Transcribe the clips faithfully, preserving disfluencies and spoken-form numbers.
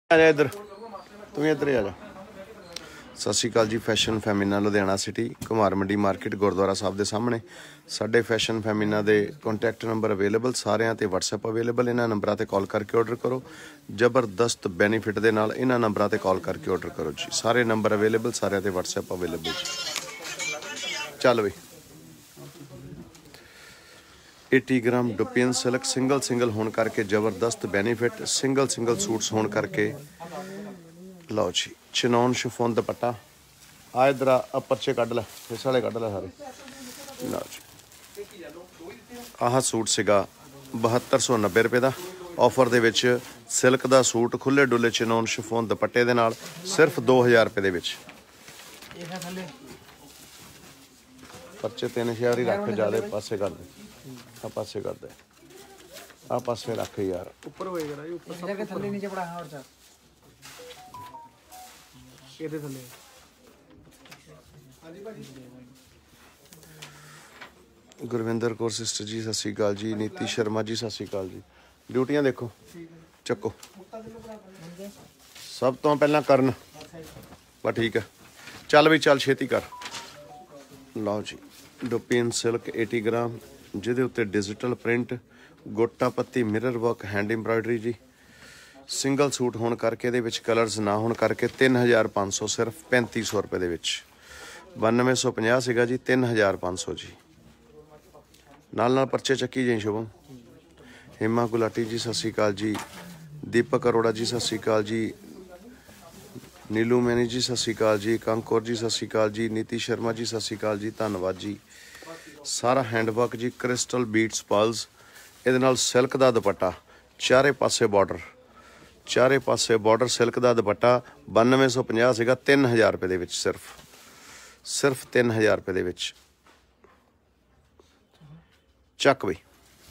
इधर तू इधर ही आ जा। सत श्री अकाल ji. Fashion Femina Ludhiana city Kumar Mandi market Gurudwara Sahib के सामने साढ़े फैशन फैमिना के कॉन्टैक्ट नंबर अवेलेबल सारिਆਂ ते वट्सएप अवेलेबल। इन्होंने नंबरों पर कॉल करके ऑर्डर करो। जबरदस्त बेनीफिट के नाल इन्होंने नंबरों पर कॉल करके ऑर्डर करो जी। सारे नंबर अवेलेबल सारिਆਂ ते वट्सएप अवेलेबल जी। चल बई अस्सी gram dupion silk single single होने करके जबरदस्त बेनीफिट सिंगल सिंगल सूट्स होने करके लो जी। चिनौन शिफोन दुपट्टा आ इधर आ पर्चे कढ़ लै इस वाले कढ़ लै सारे लो जी। आह सूट सीगा बहत्तर सौ नब्बे रुपये का ऑफर दे विच सिल्क का सूट खुले डुले चिनौन शिफोन दुपट्टे दे नाल सिर्फ दो हज़ार रुपये दे विच। पर्चे तीन हज़ार ही रख ज्यादा पासे कर दे आ पासे कर दे आ पासे रख यार ऊपर होएगा जी ऊपर सब थल्ले नीचे पड़ा और चल ਇਹਦੇ ਥੱਲੇ। ਹਾਂਜੀ ਭਾਜੀ ਗੁਰਵਿੰਦਰ ਕੌਰ ਸਿਸਟਰ ਜੀ ਸਤਿ ਸ਼੍ਰੀ ਅਕਾਲ ਜੀ। ਨੀਤੀ ਸ਼ਰਮਾ ਜੀ ਸਤਿ ਸ਼੍ਰੀ ਅਕਾਲ ਜੀ। ਡਿਊਟੀਆਂ ਦੇਖੋ ਚੱਕੋ ਸਭ ਤੋਂ ਪਹਿਲਾਂ ਕਰਨ ਬਸ ਠੀਕ ਹੈ। ਚੱਲ ਵੀ ਚੱਲ ਛੇਤੀ ਕਰ। ਲਓ ਜੀ ਡੁਪੀਨ ਸਿਲਕ अस्सी ग्राम ਜਿਹਦੇ ਉੱਤੇ digital print gota patti mirror work hand embroidery जी। सिंगल सूट होने करके ये कलर्स ना होने करके तीन हज़ार पाँच सौ सिर्फ पैंती सौ रुपये के बानवे सौ पचास सीगा जी तीन हज़ार पाँच सौ जी। नाल नाल परचे चक्की जी। शुभम हेमा गुलाटी जी सत श्री अकाल जी। दीपक अरोड़ा जी सत श्री अकाल जी। नीलू मैनी जी सत श्री अकाल जी। कंकौर जी सत श्री अकाल जी। नीति शर्मा जी सत श्री अकाल जी धन्यवाद जी। सारा हैंडवर्क जी क्रिस्टल बीट्स पर्ल्स ये नाल सिल्क का दुपट्टा चारे पासे बॉर्डर चारे पासे बॉर्डर सिल्क का दुपट्टा बानवे सौ पचास सीगा तीन हज़ार रुपये के सिर्फ सिर्फ तीन हज़ार रुपये के चक बई।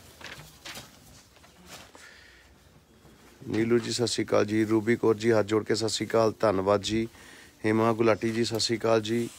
नीलू जी सत श्री अकाल जी। रूबी कौर जी हाथ जोड़ के सत श्री अकाल धन्यवाद जी। हेमा गुलाटी जी सत श्री अकाल जी।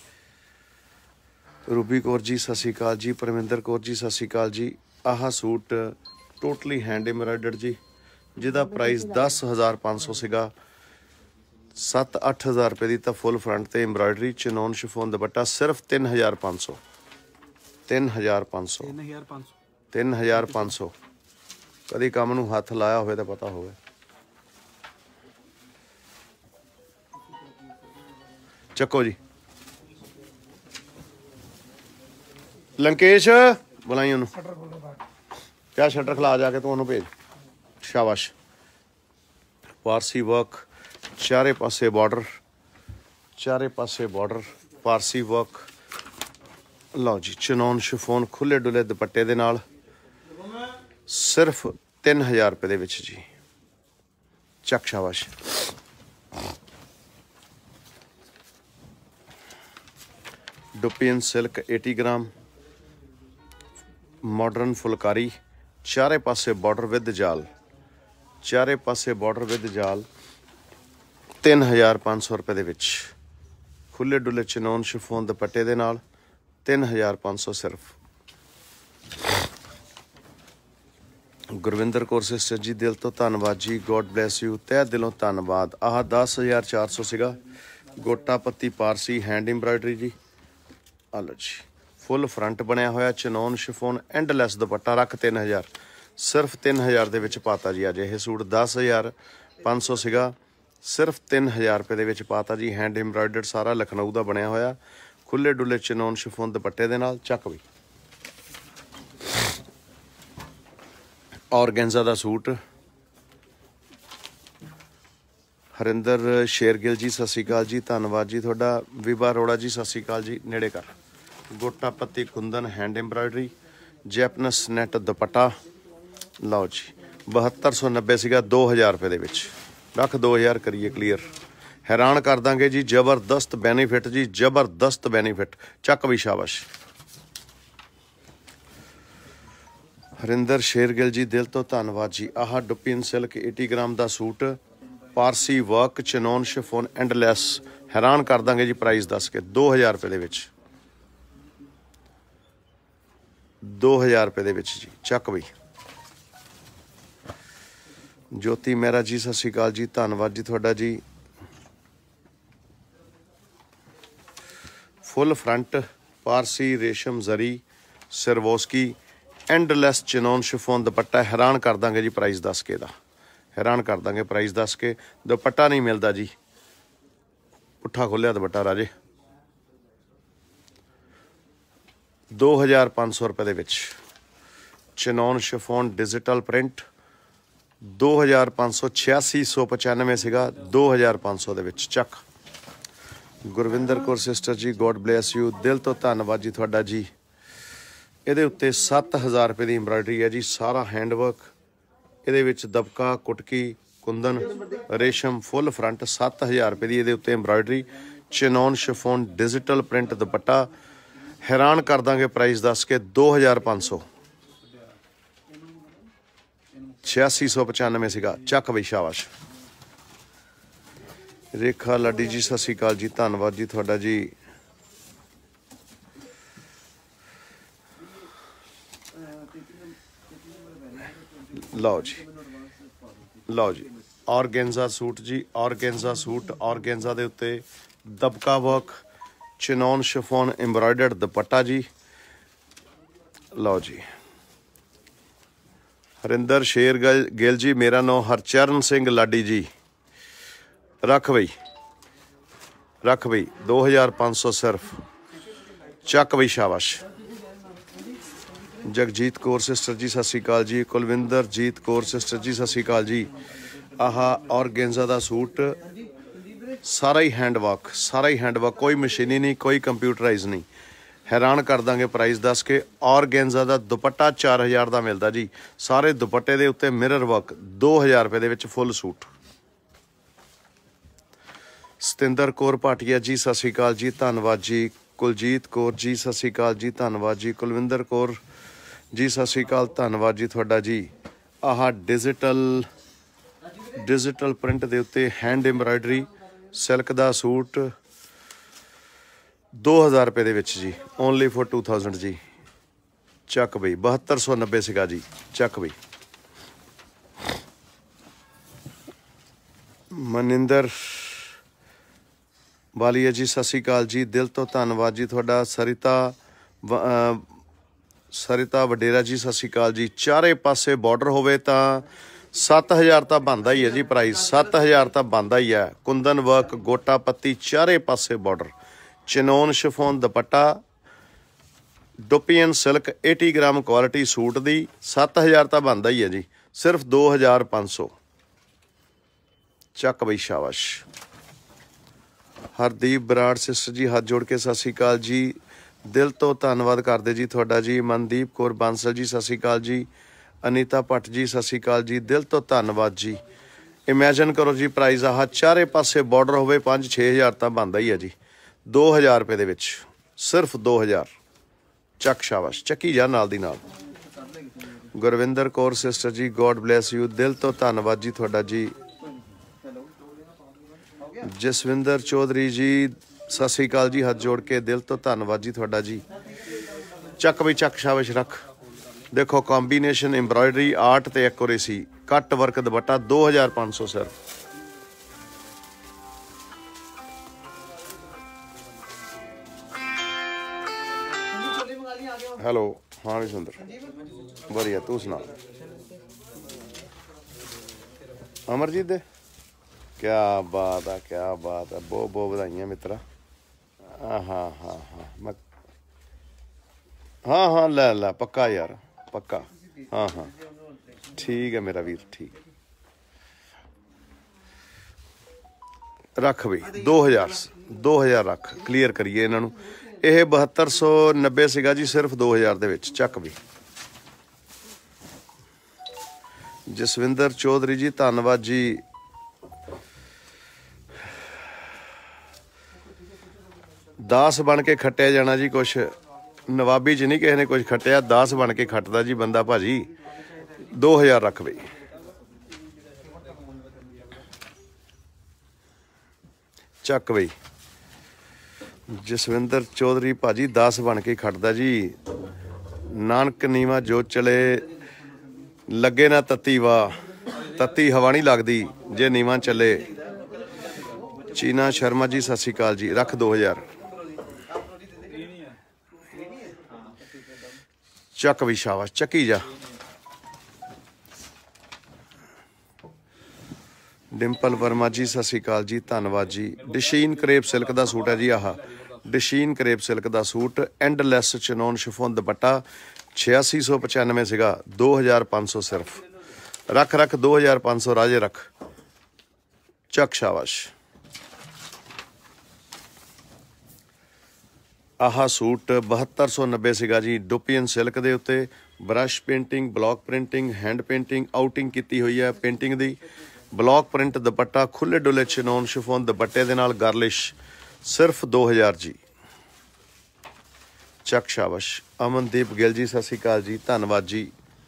रूबी कौर जी सत श्री अकाल जी। परमिंदर कौर जी सत श्री अकाल जी। आह सूट टोटली हैंड एम्ब्रॉयडर्ड जी जिहदा प्राइस दस हज़ार पाँच सौ सीगा सत्त अठ हज़ार रुपये की तो फुल फ्रंट ते एम्ब्रॉयडरी चिनौन शिफोन दुपट्टा सिर्फ तीन हज़ार पाँच सौ तीन हज़ार पाँच सौ तीन हज़ार पाँच सौ कभी काम नूं हथ लाया होवे तो पता होवे। चको जी लंकेश बुलाई उन्होंने क्या शटर खिला जाके तू उन्होंने भेज। शाबाश। पारसी वर्क चारे पासे बॉर्डर चारे पासे बॉर्डर पारसी वर्क। लो जी चिनौन शिफोन खुले डुले दुपट्टे दे नाल सिर्फ तीन हज़ार रुपये दे विच जी। चक शाबाश। डुपियन सिल्क अस्सी ग्राम मॉडर्न फुलकारी चारे पासे बॉर्डर विद जाल चारे पासे बॉर्डर विद जाल तीन हज़ार पाँच सौ रुपये के खुले डुले चिनौन शिफोन दुपट्टे दे नाल तीन हज़ार पाँच सौ सिर्फ। गुरविंदर कौर सिस्टर जी दिल तो धन्यवाद जी। गॉड ब्लैस यू तह दिलों धन्यवाद। आह दस हज़ार चार सौ सीगा गोटा पत्ती पारसी हैंड एम्ब्रॉयडरी जी। आलो जी फुल फ्रंट बनया होया चिनौन शिफोन एंडलैस दुपट्टा रख तीन हज़ार सिर्फ तीन हज़ार दे विच पाता जी। अज यह सूट दस हज़ार पाँच सौ सीगा सिर्फ तीन हज़ार रुपये दे विच पाता जी। हैंड एम्ब्रॉयडर्ड सारा लखनऊ का बनया होया खुले डुले चिनौन शिफोन दुपट्टे दे नाल चक भी। ऑर्गेन्जा दा सूट हरिंदर शेरगिल जी सत श्री अकाल जी धन्यवाद जी थोड़ा। विभा अरोड़ा जी सत श्री अकाल जी। नेड़े कर gota patti kundan hand embroidery Japanese net dupatta. लो जी बहत्तर सौ नब्बे सीगा दो हज़ार रुपये के रख दो हज़ार करिए क्लीयर। हैरान कर देंगे जी जबरदस्त बेनीफिट जी जबरदस्त बेनीफिट चक भी शाबाश। हरिंदर शेरगिल जी दिल तो धन्यवाद जी। आह डुपियन सिल्क अस्सी ग्राम का suit Parsi work chinon chiffon endless हैरान कर देंगे जी प्राइस दस के दो हज़ार रुपये के दो हज़ार रुपये के जी चक बई। ज्योति मेहरा जी सत श्री अकाल जी, धन्नवाद जी तुहाडा जी। फुल फ्रंट पारसी रेशम जरी सिरवोस्की एंडलैस चिनोन शिफोन दुपट्टा, हैरान कर देंगे जी प्राइस दस के दा, हैरान कर देंगे प्राइस दस के। दुपट्टा नहीं मिलता जी, पुट्ठा खोलिया दुपट्टा राजे। दो हज़ार पाँच सौ रुपये दे विच चिनोन शिफोन डिजिटल प्रिंट दो हज़ार पाँच सौ छियासी सौ पचानवे सीगा, दो हज़ार पाँच सौ दे विच चक। Gurvinder Kaur sister ji God bless you, दिल तो धन्नवाद जी तुहाडा जी। ਇਹਦੇ ਉੱਤੇ सत्त हज़ार रुपये की एम्ब्रॉयडरी है जी, सारा हैंडवर्क। ਇਹਦੇ ਵਿੱਚ दबका कुटकी कुंदन रेशम फुल फ्रंट सत्त हज़ार रुपये की ਇਹਦੇ ਉੱਤੇ embroidery. Chinon chiffon digital print dupatta, हैरान कर देंगे प्राइस दस के दो हज़ार पाँच सौ छियासी सौ पचानवे सीगा, चक बई शाबाश। रेखा लाडी जी सत श्री अकाल जी, धन्नवाद जी तुहाडा जी। लो जी लो जी ऑर्गेन्जा सूट जी, ऑर्गेन्जा सूट, ऑर्गेन्जा दे उत्ते dabka work, chinon chiffon embroidered dupatta जी। लो जी हरिंदर शेर गल गिल जी, मेरा नाम हरचरण सिंह लाडी जी, रख बई रख बई दो हज़ार पाँच सौ सिर्फ, चक बई शाबाश। जगजीत कौर सिस्टर जी सत श्री अकाल जी, कुलविंदर जीत कौर सिस्टर जी सत श्री अकाल जी। आह ऑर्गेन्जा दा सूट सारा ही हैंडवर्क, सारा ही हैंडवर्क, कोई मशीनी नहीं, कोई कंप्यूटराइज नहीं, हैरान कर देंगे प्राइस दस के। ऑर्गेन्जा दा दुपट्टा चार हज़ार का मिलता जी, सारे दुपट्टे दे उत्ते मिरर वर्क, दो हज़ार रुपये दे विच फुल सूट। सतिंदर कौर भाटिया जी सत श्री अकाल जी, धन्नवाद जी। कुलजीत कौर जी सत श्री अकाल जी, धन्नवाद जी। कुलविंदर कौर जी सत श्री अकाल, धन्नवाद जी तुहाडा जी। आह डिजिटल डिजिटल प्रिंट दे उत्ते हैंड एम्ब्रॉयडरी सिल्क दा सूट दो हज़ार रुपये दे विच जी, ओनली फॉर टू थाउजेंड जी, चक बई। बहत्तर सौ नब्बे सीगा जी, चक बई। मनिंदर वालिया जी सत श्री अकाल जी, दिल तो धन्नवाद जी तुहाडा। सरिता सरिता वडेरा जी सत श्री अकाल जी। चारे पासे बॉर्डर होवे तां सत्त हज़ार तो बनता ही है जी प्राइस, सत्त हज़ार तो बनता ही है। कुंदन वर्क गोटा पत्ती चारे पासे border, chinon chiffon dupatta, dupion silk अस्सी ग्राम क्वालिटी सूट दी, सत्त हज़ार तो बनता ही है जी, सिर्फ दो हज़ार पाँच सौ, चक बई शाबाश। हरदीप बराड़ सिस्टर जी हाथ जोड़ के सत श्री अकाल जी, दिल तो धन्नवाद करदे जी तुहाडा जी। मनदीप कौर बांसल जी सत श्री अकाल जी। अनीता भट्ट जी सत श्री अकाल जी, दिल तो धन्नवाद जी। इमैजिन करो जी प्राइस आह चारे पासे बॉर्डर होवे पाँच छे हज़ार तो बनता ही है जी, दो हज़ार रुपये दे विच सिर्फ दो हज़ार, चक शाबाश, चकी जा नाल दी नाल। Gurvinder Kaur sister ji God bless you, दिल तो धन्नवाद जी तुहाडा जी। जसविंदर चौधरी जी सत श्री अकाल जी, हाथ जोड़ के दिल तो धन्नवाद जी तुहाडा जी। चक बई चक शाबाश रख। देखो कॉम्बीनेशन एम्ब्रॉयडरी आर्ट ते एक्यूरेसी, कट वर्क दुपट्टा दो हज़ार पाँच सौ सिर्फ। हेलो हाँ भी सुंदर बढ़िया, तू सुना। अमरजीत दे क्या बात है, क्या बात है, बहुत बहुत बधाइयां मित्रा। हाँ हाँ हाँ हाँ मैं हाँ हाँ लै लै पक्का यार पक्का, हाँ हाँ ठीक है मेरा वीर, ठीक रख बई दो हज़ार दो हज़ार रख, क्लीयर करिए इन्हों। यह बहत्तर सौ नब्बे सीगा जी, सिर्फ दो हज़ार दे विच, चक भी। जसविंदर चौधरी जी धन्नवाद जी। दास बन के खट्टिया जाना जी, कुछ नवाबी च नहीं किसी ने कुछ खट्टिया, दास बन के खटदा जी बंदा भाजी। दो हज़ार रख बई, चक बई। जसविंदर चौधरी भाजी दास बन के खटदा जी। नानक नीवा जो चले लगे ना तत्ती वाह, तत्ती हवा नहीं लगती जे नीवा चले। चीना शर्मा जी सत श्री अकाल जी, रख दो हज़ार। चक भी शाबाश, चकी जा। डिंपल वर्मा जी सत श्री अकाल जी, धन्नवाद जी। डशीन करेप सिल्क का सूट है जी। आह डशीन करेप सिल्क का suit, endless chinon chiffon dupatta, छियासी सौ पचानवे सीगा, दो हज़ार पाँच सौ सिर्फ। रख रख दो हज़ार पाँच सौ राजे रख। चक शाबाश। आह सूट बहत्तर सौ नब्बे सीगा जी। डुपियन सिल्क के उत्ते brush painting, block printing, hand painting, outing की हुई है पेंटिंग की। ब्लॉक प्रिंट दुपट्टा, खुले डुले चिनोन शिफोन दुपट्टे दे नाल गार्लिश, सिर्फ दो हज़ार जी। चक शाबाश। अमनदीप गिल जी सत श्री अकाल जी, धन्नवाद जी।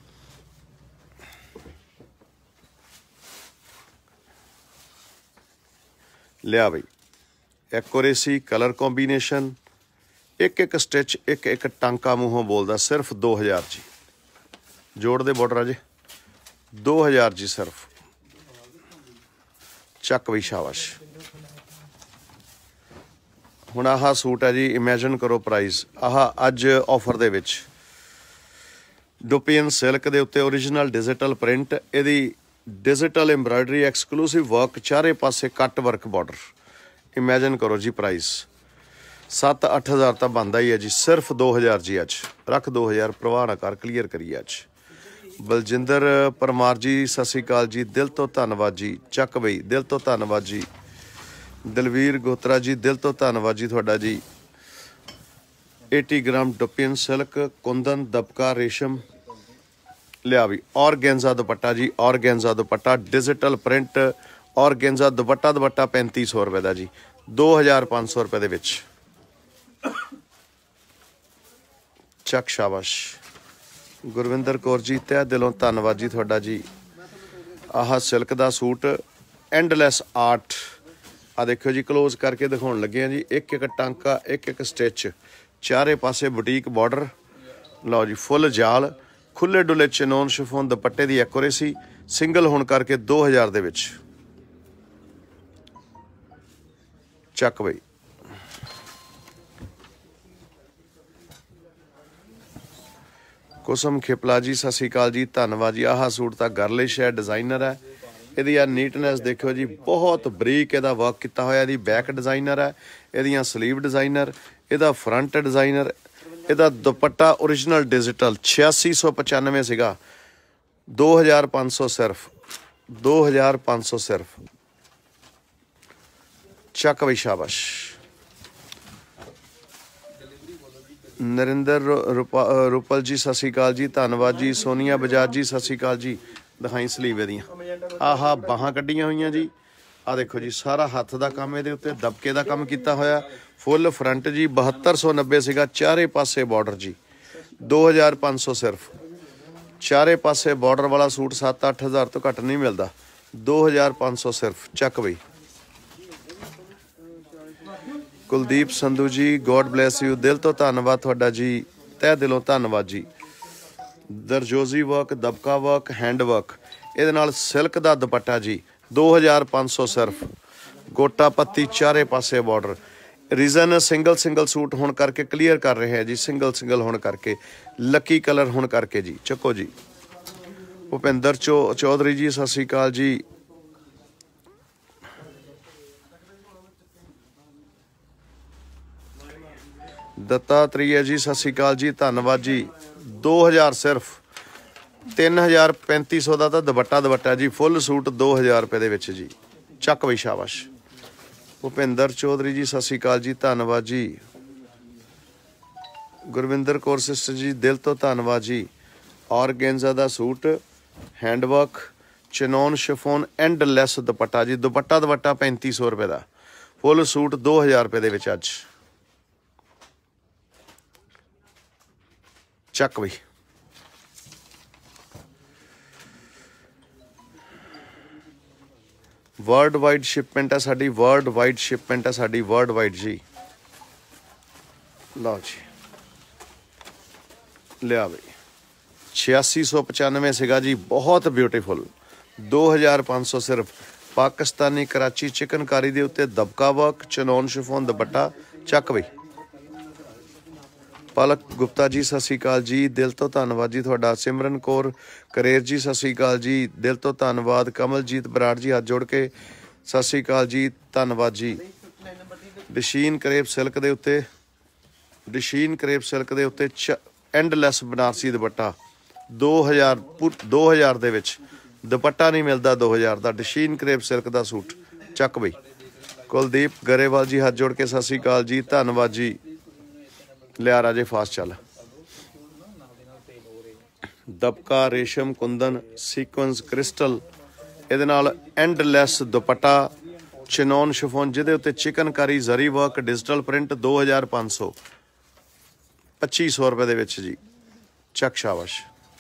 लिया बई एक्यूरेसी, कलर कॉम्बीनेशन, एक एक स्टिच, एक एक टांका मूहों बोलता, सिर्फ दो हज़ार जी। जोड़ दे बॉर्डर अजे, दो हज़ार जी सिर्फ। चक भी शाबाश। हुण आह सूट है जी, इमेजिन करो प्राइस। आह अज ऑफर दे विच डुपियन सिल्क के उत्ते ओरिजिनल डिजिटल प्रिंट, इहदी डिजिटल एम्ब्रॉयडरी, एक्सक्लूसिव वर्क, चारे पासे कट वर्क बॉर्डर। इमेजिन करो जी प्राइस, सत्त अठ हज़ार तो बनता ही है जी। सिर्फ दो हज़ार जी अज। रख दो हज़ार, प्रवाह ना कर, क्लीयर करिए अज। बलजिंदर परमार जी सत श्री अकाल जी, दिल तो धन्नवाद जी। चक बई, दिल तो धन्नवाद जी। दलवीर गोत्रा जी, दिल तो धन्नवाद जी थोड़ा जी। अस्सी gram dupion silk, kundan, dabka, रेशम। लिया भी ऑर्गेन्जा दुपट्टा जी, organza dupatta, digital print, organza dupatta, dupatta पैंती सौ रुपए का जी, दो हज़ार पाँच सौ रुपए दे विच। चक शाबाश। गुरविंदर कौर जी, तह दिलों धन्नवाद जी थोड़ा जी। आह सिल्क का सूट, एंडलैस आर्ट। आ देखो जी, क्लोज करके दिखाने लगे जी। एक एक टांका, एक एक स्टिच, चारे पासे बुटीक बॉर्डर। लो जी, फुल जाल, खुले डुले चिनोन शिफोन दुपट्टे की एक्यूरेसी, सिंगल होने करके दो हज़ार दे विच। चक बई। कुसम खिपला जी सत श्री अकाल जी, धन्नवाद जी। आह सूट तो गर्लिश है, डिजाइनर है। ਇਹਦੀ ਆ ਨੀਟਨੈਸ देखो जी, बहुत बरीक ਇਹਦਾ वर्क किया होया। ਇਹਦੀ बैक डिजाइनर है, ਇਹਦੀਆਂ स्लीव डिजाइनर, ਇਹਦਾ फ्रंट डिजाइनर, ਇਹਦਾ दुपट्टा ओरिजिनल डिजिटल, छियासी सौ पचानवे सीगा, दो हज़ार पाँच सौ सिर्फ, दो हज़ार पाँच सौ सिर्फ। चक भी शाबाश। नरिंदर रूपा रूपल जी सत श्री अकाल जी, धन्नवाद जी। सोनिया बजाज जी सत श्री अकाल जी। दिखाई स्लीव एदियां, आह बाहां कड्डियां हुई जी। आ देखो जी, सारा हत्थ का काम ये उत्ते दबके का काम किया होया। फुल फ्रंट जी, बहत्तर सौ नब्बे सीगा, चारे पासे बॉर्डर जी, दो हज़ार पाँच सौ सिर्फ। चारे पासे बॉर्डर वाला सूट सत्त अठ हज़ार तो घट नहीं मिलता, दो हज़ार पाँच सौ सिर्फ। चक बई। Kuldeep Sandhu ji, God bless you, दिल तो धन्नवाद थोड़ा जी, तह दिलों धन्नवाद जी। दरजोजी work, dabka work, hand work, ये सिल्क का दुपट्टा जी, दो हज़ार पाँच सौ सिर्फ। गोटा पत्ती, चारे पासे border. Reason single single suit होने करके क्लीयर कर रहे हैं जी, सिंगल सिंगल होने करके, लकी कलर होने करके जी। चको जी। भुपिंदर चौ चौधरी जी सत श्री अकाल जी। दत्तात्रेय जी सत श्री अकाल जी, धन्नवाद जी। दो हज़ार सिर्फ, तीन हज़ार पैंती सौ का तो दुपट्टा दुपट्टा जी, फुल सूट दो हज़ार रुपये के जी। चक भी शाबाश। भुपिंदर चौधरी जी सत श्री अकाल जी, धन्नवाद जी। गुरविंदर कौर सिस्टर जी, दिल तो धन्नवाद जी। ऑर्गेन्जा का suit, handwork, chinon chiffon, endless dupatta जी, दुपट्टा दुपट्टा पैंती सौ रुपये का, फुल सूट दो हज़ार रुपये के अज। चक भी। वर्ल्ड वाइड शिपमेंट है साडी, वर्ल्ड वाइड शिपमेंट है साडी, वर्ल्ड वाइड जी। लो जी, लिया बई छियासी सौ पचानवे सीगा जी, बहुत ब्यूटीफुल, दो हज़ार पाँच सौ सिर्फ। पाकिस्तानी कराची चिकनकारी दे उत्ते दबका वर्क चनौन शिफोन दुपट्टा चक बई। पलक गुप्ता जी सत श्री अकाल जी, दिल तो धन्नवाद जी तुहाडा। सिमरन कौर करेर जी सत श्री अकाल जी, दिल तो धन्नवाद। कमलजीत बराड़ जी हाथ जोड़ के सत श्री अकाल जी, धन्नवाद जी। डशीन करेब सिल्क दे उत्ते डशीन करेब सिल्क दे उत्ते च एंडलैस बनारसी दुपट्टा दो हज़ार दो हज़ार दे विच दुपट्टा नहीं मिलता दो हज़ार का। डशीन करेब सिल्क का सूट चक बई। कुलदीप गरेवाल जी हाथ जोड़ के सत श्री अकाल जी, धन्नवाद जी। लिया राजे फास्ट चल। दबका रेशम कुंदन सीक्वेंस क्रिस्टल इहदे नाल एंडलैस दुपट्टा चिनौन शिफोन जिहदे उत्ते chikankari zari work digital print दो हज़ार पाँच सौ पच्ची सौ रुपए दे विच जी चक शाबाश।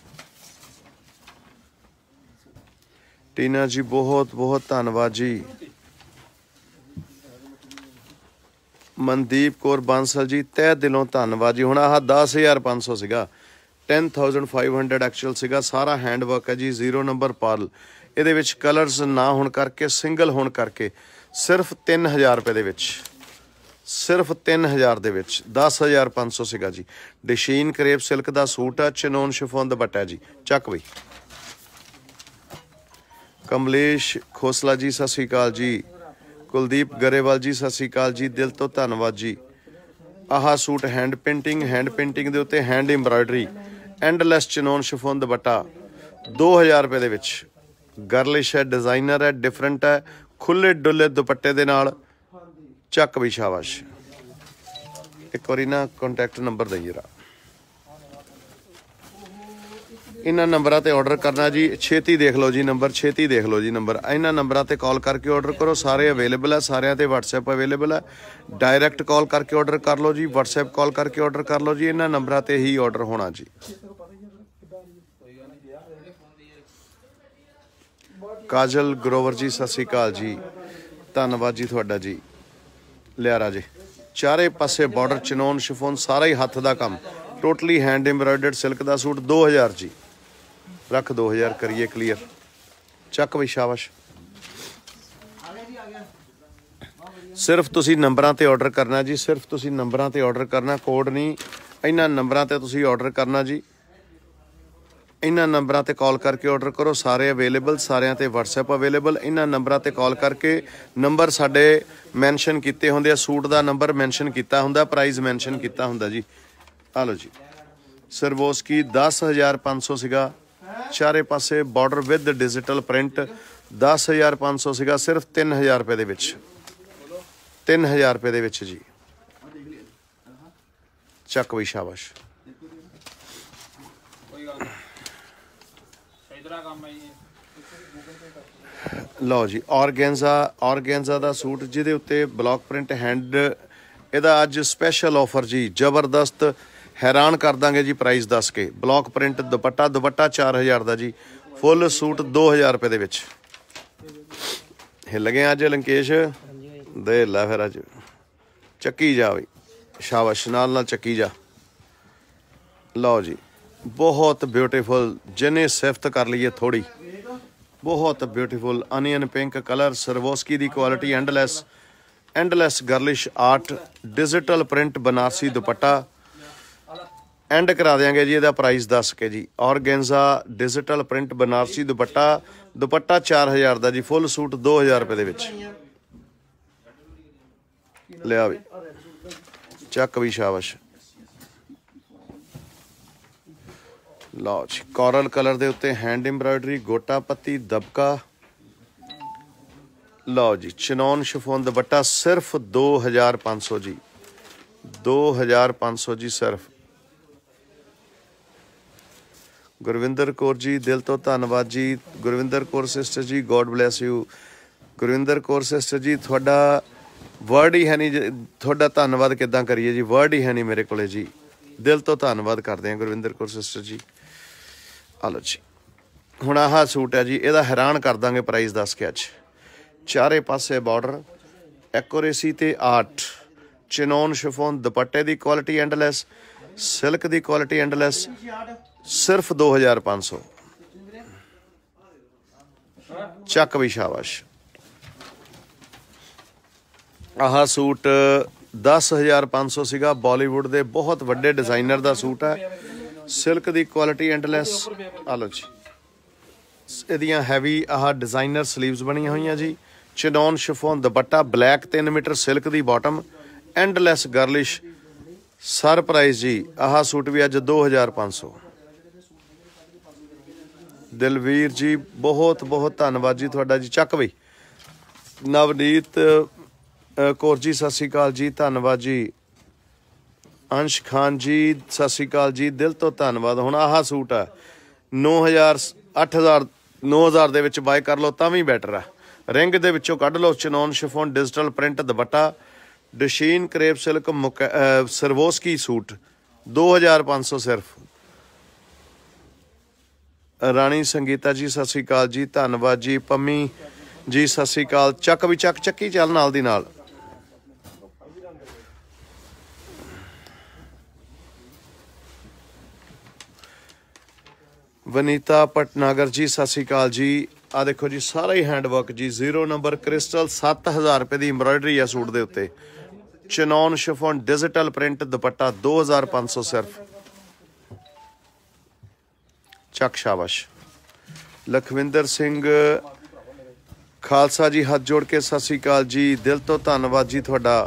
टीना जी बहुत बहुत धन्नवाद जी। मनदीप कौर बांसल जी तह दिलों धन्नवाद जी। हुण आह दस हज़ार पाँच सौ सीगा, ten thousand five hundred actual सीगा। सारा हैंड वर्क है जी, जीरो नंबर पार्ल। इहदे विच कलर्स ना होण करके सिंगल होण करके सिर्फ तीन हज़ार रुपए दे विच सिर्फ तीन हज़ार दे विच दस हज़ार पाँच सौ सीगा जी। डशीन करेब सिल्क दा सूट है चिनौन शिफोन दुपट्टा जी चक बई। कमलेश खोसला जी सत श्री अकाल जी। कुलदीप गरेवाल जी सत श्री अकाल जी, दिल तो धन्नवाद जी। आह suit hand painting hand painting दे उत्ते hand embroidery endless chinon chiffon dupatta दो हज़ार रुपए दे विच। गर्लिश है, डिजाइनर है, डिफरेंट है, खुले डुले दुपट्टे दे नाल चक भी शाबाश। एक बारी ना कॉन्टैक्ट नंबर दई जरा, इन्हां नंबरां ते ऑर्डर करना जी। छेती देख लो जी नंबर, छेती देख लो जी नंबर। इन्हां नंबरां ते कॉल करके ऑर्डर करो, सारे अवेलेबल है, सारिਆਂ ते व्हाट्सएप अवेलेबल है। डायरैक्ट कॉल करके ऑर्डर कर लो जी, व्हाट्सएप कॉल करके ऑर्डर कर लो जी। इन्हां नंबरां ते ही ऑर्डर होना जी। काजल ग्रोवर जी सत श्री अकाल जी, धन्नवाद जी तुहाडा जी। लिया राजे चारे पासे बॉर्डर चिनौन शिफोन सारा ही हथ का काम, टोटली हैंड एम्ब्रॉयडर्ड सिल्क का सूट दो हज़ार जी। रख दो हज़ार करिए क्लीयर चक बई शाबाश। सिर्फ तुसी नंबरां ते ऑर्डर करना जी, सिर्फ तुसी नंबरां ते ऑर्डर करना, कोड नहीं। इन्हां नंबरां ते तुसी ऑर्डर करना जी। इन्हां नंबरां ते कॉल करके ऑर्डर करो, सारे अवेलेबल, सारिਆਂ ते व्हाट्सएप अवेलेबल। इन्हां नंबरां ते कॉल करके नंबर साडे मैंशन कीते हुंदे आ, सूट दा नंबर मैंशन कीता हुंदा, प्राइस मैंशन कीता हुंदा जी। आ लो जी सरवोस्की दस हज़ार पाँच सौ सीगा, चारे पासे बॉर्डर विद डिजिटल प्रिंट दस हज़ार पाँच सौ सीगा, सिर्फ तीन हज़ार रुपए दे विच तीन हज़ार रुपए दे विच जी चक बई शाबाश। लो जी ऑर्गेन्जा ऑर्गेन्जा दा सूट जिहदे उत्ते ब्लॉक प्रिंट हैंड, इहदा अज स्पैशल ऑफर जी, जबरदस्त हैरान कर देंगे जी प्राइस दस के। ब्लॉक प्रिंट दुपट्टा दुपट्टा चार हज़ार का जी, फुल सूट दो हज़ार रुपए दे विच। हिल गए अज लंकेश दे ला फिर अज चक्की जा बई शाबाश, नाल नाल चक्की जा। लो जी बहुत ब्यूटीफुल, जिन्हें सिफत कर लीए थोड़ी, बहुत beautiful onion pink colour, Swarovski दी quality, endless endless girlish art digital print Banarasi dupatta end करा देंगे जी। ਇਹਦਾ प्राइस दस के जी। Organza digital print Banarasi dupatta dupatta चार हज़ार का जी, फुल सूट दो हज़ार रुपए दे विच। लिया भी चक भी शाबाश। लो जी कॉरल कलर के उत्ते हैंड एम्ब्रॉयडरी गोटा पत्ती दबका। लो जी चिनौन शिफोन दुपट्टा सिर्फ दो हज़ार पाँच सौ जी, दो हज़ार पाँच सौ जी सिर्फ। गुरविंदर कौर जी दिल तो धन्नवाद जी। Gurvinder Kaur sister ji God bless you. Gurvinder Kaur sister ji थोड़ा वर्ड ही है नहीं, थोड़ा धन्नवाद किदां करिए जी, वर्ड ही है नहीं मेरे को जी। दिल तो धन्नवाद करते हैं गुरविंदर कौर सिस्टर जी। आलो जी हुण आह सूट है जी, इहदा हैरान कर देंगे प्राइस दस के अज। चारे पासे बॉर्डर एक्यूरेसी ते आर्ट, चिनौन शिफोन दुपट्टे की क्वालिटी एंडलैस, सिल्क की क्वालिटी एंडलैस, सिर्फ दो हज़ार पाँच सौ। ਚੱਕ ਵੀ ਸ਼ਾਬਾਸ਼। ਆਹ ਸੂਟ दस हज़ार पाँच सौ ਸੀਗਾ ਬਾਲੀਵੁੱਡ ਦੇ ਬਹੁਤ ਵੱਡੇ ਡਿਜ਼ਾਈਨਰ ਦਾ ਸੂਟ ਹੈ। ਸਿਲਕ ਦੀ ਕੁਆਲਿਟੀ ਐਂਡਲੈਸ। ਆ ਲਓ ਜੀ, ਇਹਦੀਆਂ ਹੈਵੀ ਆਹ ਡਿਜ਼ਾਈਨਰ ਸਲੀਵਸ ਬਣੀਆਂ ਹੋਈਆਂ ਜੀ। ਚਨੌਨ ਸ਼ਿਫੋਨ ਦੁਪੱਟਾ, ਬਲੈਕ ਤਿੰਨ ਮੀਟਰ ਸਿਲਕ ਦੀ ਬਾਟਮ, ਐਂਡਲੈਸ ਗਰਲਿਸ਼। ਸਰਪ੍ਰਾਈਜ਼ ਜੀ, ਆਹ ਸੂਟ ਵੀ ਅੱਜ ਦੋ ਹਜ਼ਾਰ ਪੰਜ ਸੌ। ਦਿਲਵੀਰ ਜੀ ਬਹੁਤ ਬਹੁਤ ਧੰਨਵਾਦ ਜੀ ਤੁਹਾਡਾ ਜੀ। ਚੱਕ ਬਈ। ਨਵਨੀਤ ਕੌਰ ਜੀ ਸਤਿ ਸ਼੍ਰੀ ਅਕਾਲ ਜੀ, ਧੰਨਵਾਦ ਜੀ। ਅੰਸ਼ ਖਾਨ ਜੀ ਸਤਿ ਸ਼੍ਰੀ ਅਕਾਲ ਜੀ, ਦਿਲ ਤੋਂ ਧੰਨਵਾਦ। ਹੁਣ ਆਹ ਸੂਟ ਆ ਨੌ ਹਜ਼ਾਰ ਅੱਠ ਹਜ਼ਾਰ ਨੌ ਹਜ਼ਾਰ ਦੇ ਵਿੱਚ ਬਾਏ ਕਰ ਲਓ ਤਾਂ ਵੀ ਬੈਟਰ ਆ। ਰਿੰਗ ਦੇ ਵਿੱਚੋਂ ਕੱਢ ਲਓ। Chinon chiffon digital print dupatta, ਡਸ਼ੀਨ ਕਰੇਪ ਸਿਲਕ ਮੁਕ ਸਰਵੋਸਕੀ ਸੂਟ ਦੋ ਹਜ਼ਾਰ ਪੰਜ ਸੌ ਸਿਰਫ। ਰਾਣੀ ਸੰਗੀਤਾ ਜੀ ਸਤਿ ਸ਼੍ਰੀ ਅਕਾਲ ਜੀ, ਧੰਨਵਾਦ ਜੀ। ਪੰਮੀ ਜੀ ਸਤਿ ਸ਼੍ਰੀ ਅਕਾਲ। ਚੱਕ ਵੀ ਚੱਕ, ਚੱਕੀ ਚੱਲ ਨਾਲ ਦੀ ਨਾਲ। ਵਨੀਤਾ ਪਟਨਾਗਰ ਜੀ ਸਤਿ ਸ਼੍ਰੀ ਅਕਾਲ ਜੀ। ਆ ਦੇਖੋ ਜੀ, ਸਾਰਾ ਹੀ ਹੈਂਡਵਰਕ ਜੀ। ਜ਼ੀਰੋ ਨੰਬਰ ਕ੍ਰਿਸਟਲ, ਸੱਤ ਹਜ਼ਾਰ ਰੁਪਏ ਦੀ ਐਮਬਰਾਇਡਰੀ ਆ ਸੂਟ ਦੇ ਉੱਤੇ। Chinon chiffon digital print dupatta ਦੋ ਹਜ਼ਾਰ ਪੰਜ ਸੌ ਸਿਰਫ। ਚੱਕ ਸ਼ਾਬਾਸ਼। ਲਖਵਿੰਦਰ ਸਿੰਘ ਖਾਲਸਾ ਜੀ ਹੱਥ ਜੋੜ ਕੇ ਸਤਿ ਸ਼੍ਰੀ ਅਕਾਲ ਜੀ, ਦਿਲ ਤੋਂ ਧੰਨਵਾਦ ਜੀ ਤੁਹਾਡਾ।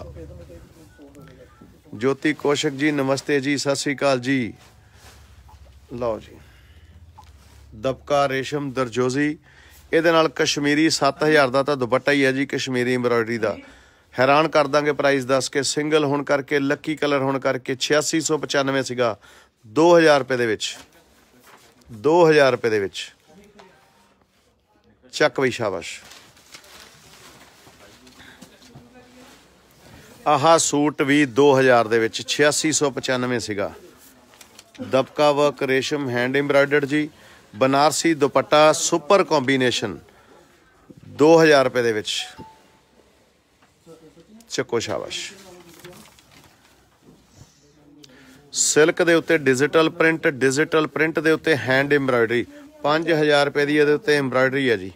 ਜੋਤੀ ਕੌਸ਼ਕ ਜੀ ਨਮਸਤੇ ਜੀ, ਸਤਿ ਸ਼੍ਰੀ ਅਕਾਲ ਜੀ। ਲਓ ਜੀ, ਦਬਕਾ ਰੇਸ਼ਮ ਦਰਜੋਜ਼ੀ, ਇਹਦੇ ਨਾਲ ਕਸ਼ਮੀਰੀ ਸੱਤ ਹਜ਼ਾਰ ਦਾ ਤਾਂ ਦੁਪੱਟਾ ਹੀ ਹੈ ਜੀ, ਕਸ਼ਮੀਰੀ ਐਮਬਰਾਇਡਰੀ ਦਾ। ਹੈਰਾਨ ਕਰ ਦਾਂਗੇ ਪ੍ਰਾਈਸ ਦੱਸ ਕੇ। ਸਿੰਗਲ ਹੋਣ ਕਰਕੇ, ਲੱਕੀ ਕਲਰ ਹੋਣ ਕਰਕੇ ਛਿਆਸੀ ਸੌ ਪਚਾਨਵੇਂ ਸੀਗਾ ਦੋ ਹਜ਼ਾਰ ਰੁਪਏ ਦੇ ਵਿੱਚ। ਦੋ ਹਜ਼ਾਰ ਰੁਪਏ ਦੇ ਵਿੱਚ। ਚੱਕ ਬਈ ਸ਼ਾਬਾਸ਼। ਆਹ ਸੂਟ ਵੀ ਦੋ ਹਜ਼ਾਰ ਦੇ ਵਿੱਚ ਛਿਆਸੀ ਸੌ ਪਚਾਨਵੇਂ ਸੀਗਾ। ਦਬਕਾ ਵਰਕ ਰੇਸ਼ਮ ਹੈਂਡ ਐਮਬਰਾਇਡਰਡ ਜੀ। ਬਨਾਰਸੀ ਦੁਪੱਟਾ ਸੁਪਰ ਕੰਬੀਨੇਸ਼ਨ ਦੋ ਹਜ਼ਾਰ ਰੁਪਏ ਦੇ ਵਿੱਚ। ਚੱਕੋ ਸ਼ਾਬਾਸ਼। ਸਿਲਕ ਦੇ ਉੱਤੇ ਡਿਜੀਟਲ ਪ੍ਰਿੰਟ, ਡਿਜੀਟਲ ਪ੍ਰਿੰਟ ਦੇ ਉੱਤੇ ਹੈਂਡ ਐਮਬਰਾਇਡਰੀ। ਪੰਜ ਹਜ਼ਾਰ ਰੁਪਏ ਦੀ ਇਹਦੇ ਉੱਤੇ ਐਮਬਰਾਇਡਰੀ ਹੈ ਜੀ।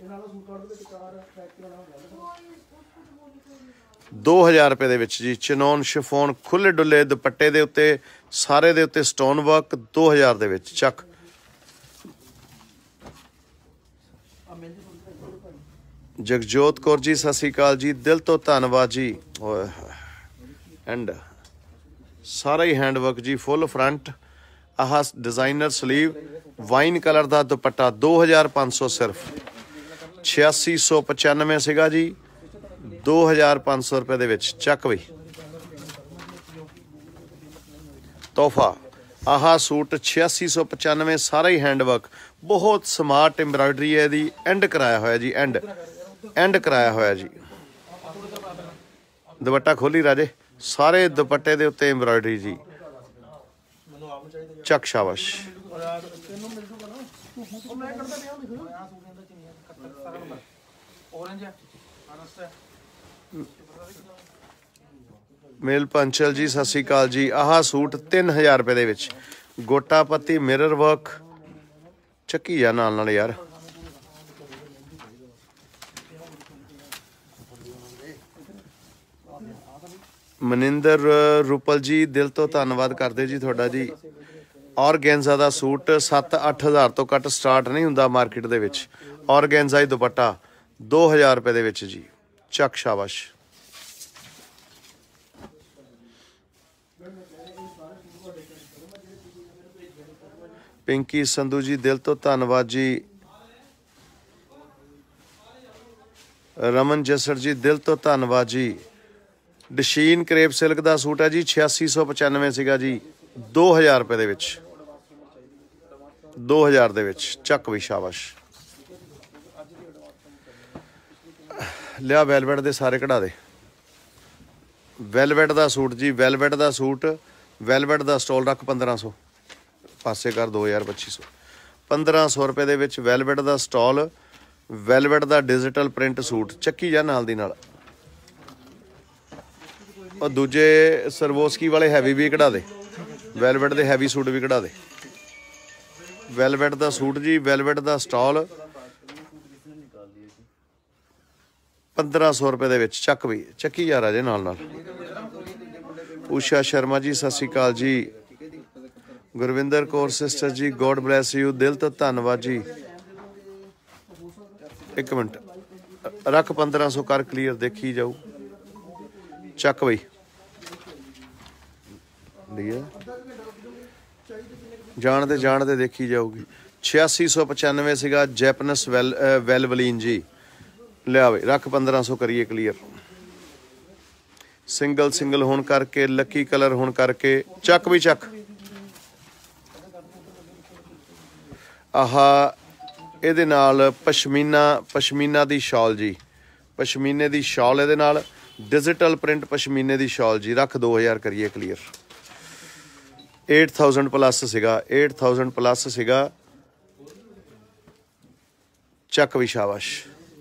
ਦੋ ਹਜ਼ਾਰ ਰੁਪਏ ਦੇ ਵਿੱਚ ਜੀ। ਚਨੌਨ ਸ਼ਿਫੋਨ ਖੁੱਲੇ ਡੁੱਲੇ ਦੁਪੱਟੇ ਦੇ ਉੱਤੇ, ਸਾਰੇ ਦੇ ਉੱਤੇ ਸਟੋਨ ਵਰਕ ਦੋ ਹਜ਼ਾਰ ਦੇ ਵਿੱਚ। ਚੱਕ। ਜਗਜੋਤ ਕੌਰ ਜੀ ਸਤਿ ਸ਼੍ਰੀ ਅਕਾਲ ਜੀ, ਦਿਲ ਤੋਂ ਧੰਨਵਾਦ ਜੀ। ਐਂਡ ਸਾਰਾ ਹੀ ਹੈਂਡਵਰਕ ਜੀ, ਫੁੱਲ ਫਰੰਟ। ਆਹ ਡਿਜ਼ਾਈਨਰ ਸਲੀਵ, ਵਾਈਨ ਕਲਰ ਦਾ ਦੁਪੱਟਾ ਦੋ ਹਜ਼ਾਰ ਪੰਜ ਸੌ ਸਿਰਫ। ਛਿਆਸੀ ਸੌ ਪਚਾਨਵੇਂ ਸੀਗਾ ਜੀ, ਦੋ ਹਜ਼ਾਰ ਪੰਜ ਸੌ ਰੁਪਏ ਦੇ ਵਿੱਚ। ਚੱਕ ਬਈ। ਤੋਹਫਾ ਆਹ ਸੂਟ ਛਿਆਸੀ ਸੌ ਪਚਾਨਵੇਂ, ਸਾਰਾ ਹੀ ਹੈਂਡਵਰਕ, ਬਹੁਤ ਸਮਾਰਟ ਐਮਬਰਾਇਡਰੀ ਹੈ ਇਹਦੀ। ਐਂਡ ਕਰਾਇਆ ਹੋਇਆ ਜੀ, ਐਂਡ ਐਂਡ ਕਰਾਇਆ ਹੋਇਆ ਜੀ। ਦੁਪੱਟਾ ਖੋਲੀ ਰਾਜੇ, ਸਾਰੇ ਦੁਪੱਟੇ ਦੇ ਉੱਤੇ ਐਮਬਰਾਇਡਰੀ ਜੀ। ਚੱਕ ਸ਼ਾਬਾਸ਼। ਮੇਲ ਪੰਚਲ ਜੀ ਸਤਿ ਸ਼੍ਰੀ ਅਕਾਲ ਜੀ। ਆਹ ਸੂਟ ਤਿੰਨ ਹਜ਼ਾਰ ਰੁਪਏ ਦੇ ਵਿੱਚ। ਗੋਟਾ ਪੱਤੀ ਮਿਰਰ ਵਰਕ। ਚੱਕੀ ਆ ਨਾਲ ਨਾਲ ਯਾਰ। ਮਨਿੰਦਰ ਰੂਪਲ ਜੀ ਦਿਲ ਤੋਂ ਧੰਨਵਾਦ ਕਰਦੇ ਜੀ ਤੁਹਾਡਾ ਜੀ। ਔਰਗੈਂਜ਼ਾ ਦਾ ਸੂਟ ਸੱਤ ਅੱਠ ਹਜ਼ਾਰ ਤੋਂ ਘੱਟ ਸਟਾਰਟ ਨਹੀਂ ਹੁੰਦਾ ਮਾਰਕੀਟ ਦੇ ਵਿੱਚ। ਔਰਗੈਂਜ਼ਾ ਹੀ ਦੁਪੱਟਾ ਦੋ ਹਜ਼ਾਰ ਰੁਪਏ ਦੇ ਵਿੱਚ ਜੀ। ਚੱਕ ਸ਼ਾਬਾਸ਼। ਪਿੰਕੀ ਸੰਧੂ ਜੀ ਦਿਲ ਤੋਂ ਧੰਨਵਾਦ ਜੀ। ਰਮਨ ਜਸਰ ਜੀ ਦਿਲ ਤੋਂ ਧੰਨਵਾਦ ਜੀ। ਡਸ਼ੀਨ ਕਰੇਪ ਸਿਲਕ ਦਾ ਸੂਟ ਹੈ ਜੀ, ਛਿਆਸੀ ਸੌ ਪਚਾਨਵੇਂ ਸੀਗਾ ਜੀ, ਦੋ ਹਜ਼ਾਰ ਰੁਪਏ ਦੇ ਵਿੱਚ। ਦੋ ਹਜ਼ਾਰ ਦੇ ਵਿੱਚ। ਚੱਕ ਵੀ ਸ਼ਾਬਾਸ਼। ਲਿਆ ਵੈਲਵੈਟ ਦੇ ਸਾਰੇ ਕਢਾ ਦੇ। ਵੈਲਵੈਟ ਦਾ ਸੂਟ ਜੀ, ਵੈਲਵੈਟ ਦਾ ਸੂਟ, ਵੈਲਵੈਟ ਦਾ ਸਟੋਲ ਰੱਖ ਪੰਦਰਾਂ ਸੌ ਪਾਸੇ ਕਰ, ਦੋ ਹਜ਼ਾਰ ਪੱਚੀ ਸੌ ਪੰਦਰਾਂ ਸੌ ਰੁਪਏ ਦੇ ਵਿੱਚ ਵੈਲਵੈਟ ਦਾ ਸਟੋਲ, ਵੈਲਵੈਟ ਦਾ ਡਿਜੀਟਲ ਪ੍ਰਿੰਟ ਸੂਟ। ਚੱਕੀ ਜਾ ਨਾਲ ਦੀ ਨਾਲ। और दूजे सरवोस्की वाले हैवी भी कढ़ा दे, वैलवेट के हैवी सूट भी कढ़ा दे। वैलवेट का सूट जी, वैलवेट का स्टॉल, पंद्रह सौ रुपए दे विच चक भी चक्की जा रहा जे नाल नाल। उषा शर्मा जी सत श्री अकाल जी। Gurvinder Kaur sister ji God bless you, दिल तो धन्नवाद जी। एक मिनट रख पंद्रह सौ कर क्लीयर देखी जाऊ चक बई जानते जानते देखी जाऊगी। छियासी सौ पचानवे सीगा जैपनस वैल वैलवलीन जी लिया बई रख पंद्रह सौ करिए क्लीयर। सिंगल सिंगल होने करके लकी कलर होने करके चक भी चक। आह ਇਹਦੇ ਨਾਲ पशमीना पशमीना दी शॉल जी, पशमीने दी शॉल ਇਹਦੇ ਨਾਲ डिजिटल प्रिंट पशमीने दी शॉल जी रख दो हज़ार करिए क्लीयर। एट थाउजेंड प्लस सीगा एट थाउजेंड प्लस सीगा चक भी शाबाश।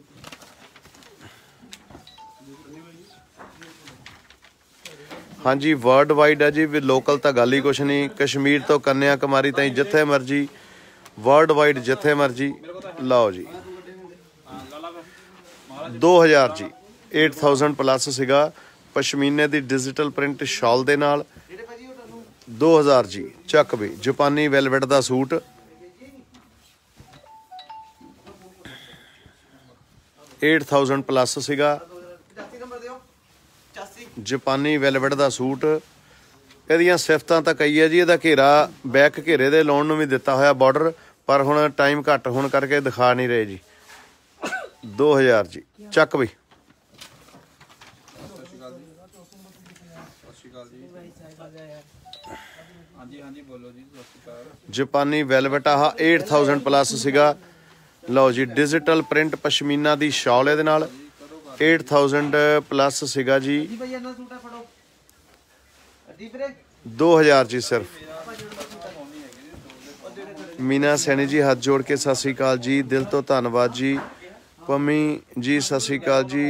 हाँ जी वर्ल्ड वाइड है जी भी लोकल तो गल ही कुछ नहीं। कश्मीर तो कन्या कुमारी ताईं जिथे मर्जी वर्ल्ड वाइड जिथे मर्जी लाओ जी। दो हज़ार जी एट थाउजेंड प्लस सीगा पशमीने दी डिजिटल प्रिंट शॉल दे नाल दो हज़ार जी चक भी। जापानी वेलवेट दा सूट एट थाउजेंड प्लस सीगा जापानी वेलवेट दा सूट। ਇਹਦੀਆਂ ਸਿਫਤਾਂ ਤਾਂ ਕਈ ਹੈ ਜੀ। ਇਹਦਾ ਘੇਰਾ ਬੈਕ ਘੇਰੇ ਦੇ ਲਾਉਣ ਨੂੰ ਵੀ ਦਿੱਤਾ ਹੋਇਆ ਬਾਰਡਰ, ਪਰ ਹੁਣ ਟਾਈਮ ਘੱਟ ਹੋਣ ਕਰਕੇ ਦਿਖਾ ਨਹੀਂ ਰਹੇ ਜੀ। दो हज़ार जी ਚੱਕ ਬਈ। जापानी वेलवेट आह एट थाउजेंड प्लस सीगा। लो जी डिजिटल प्रिंट पशमीना दी शॉल ਇਹਦੇ ਨਾਲ एट थाउजेंड प्लस सीगा जी। दो हज़ार जी सिर्फ। मीना सैनी जी हाथ जोड़ के सत श्री अकाल जी, दिल तो धन्नवाद जी। पमी जी सत श्री अकाल जी।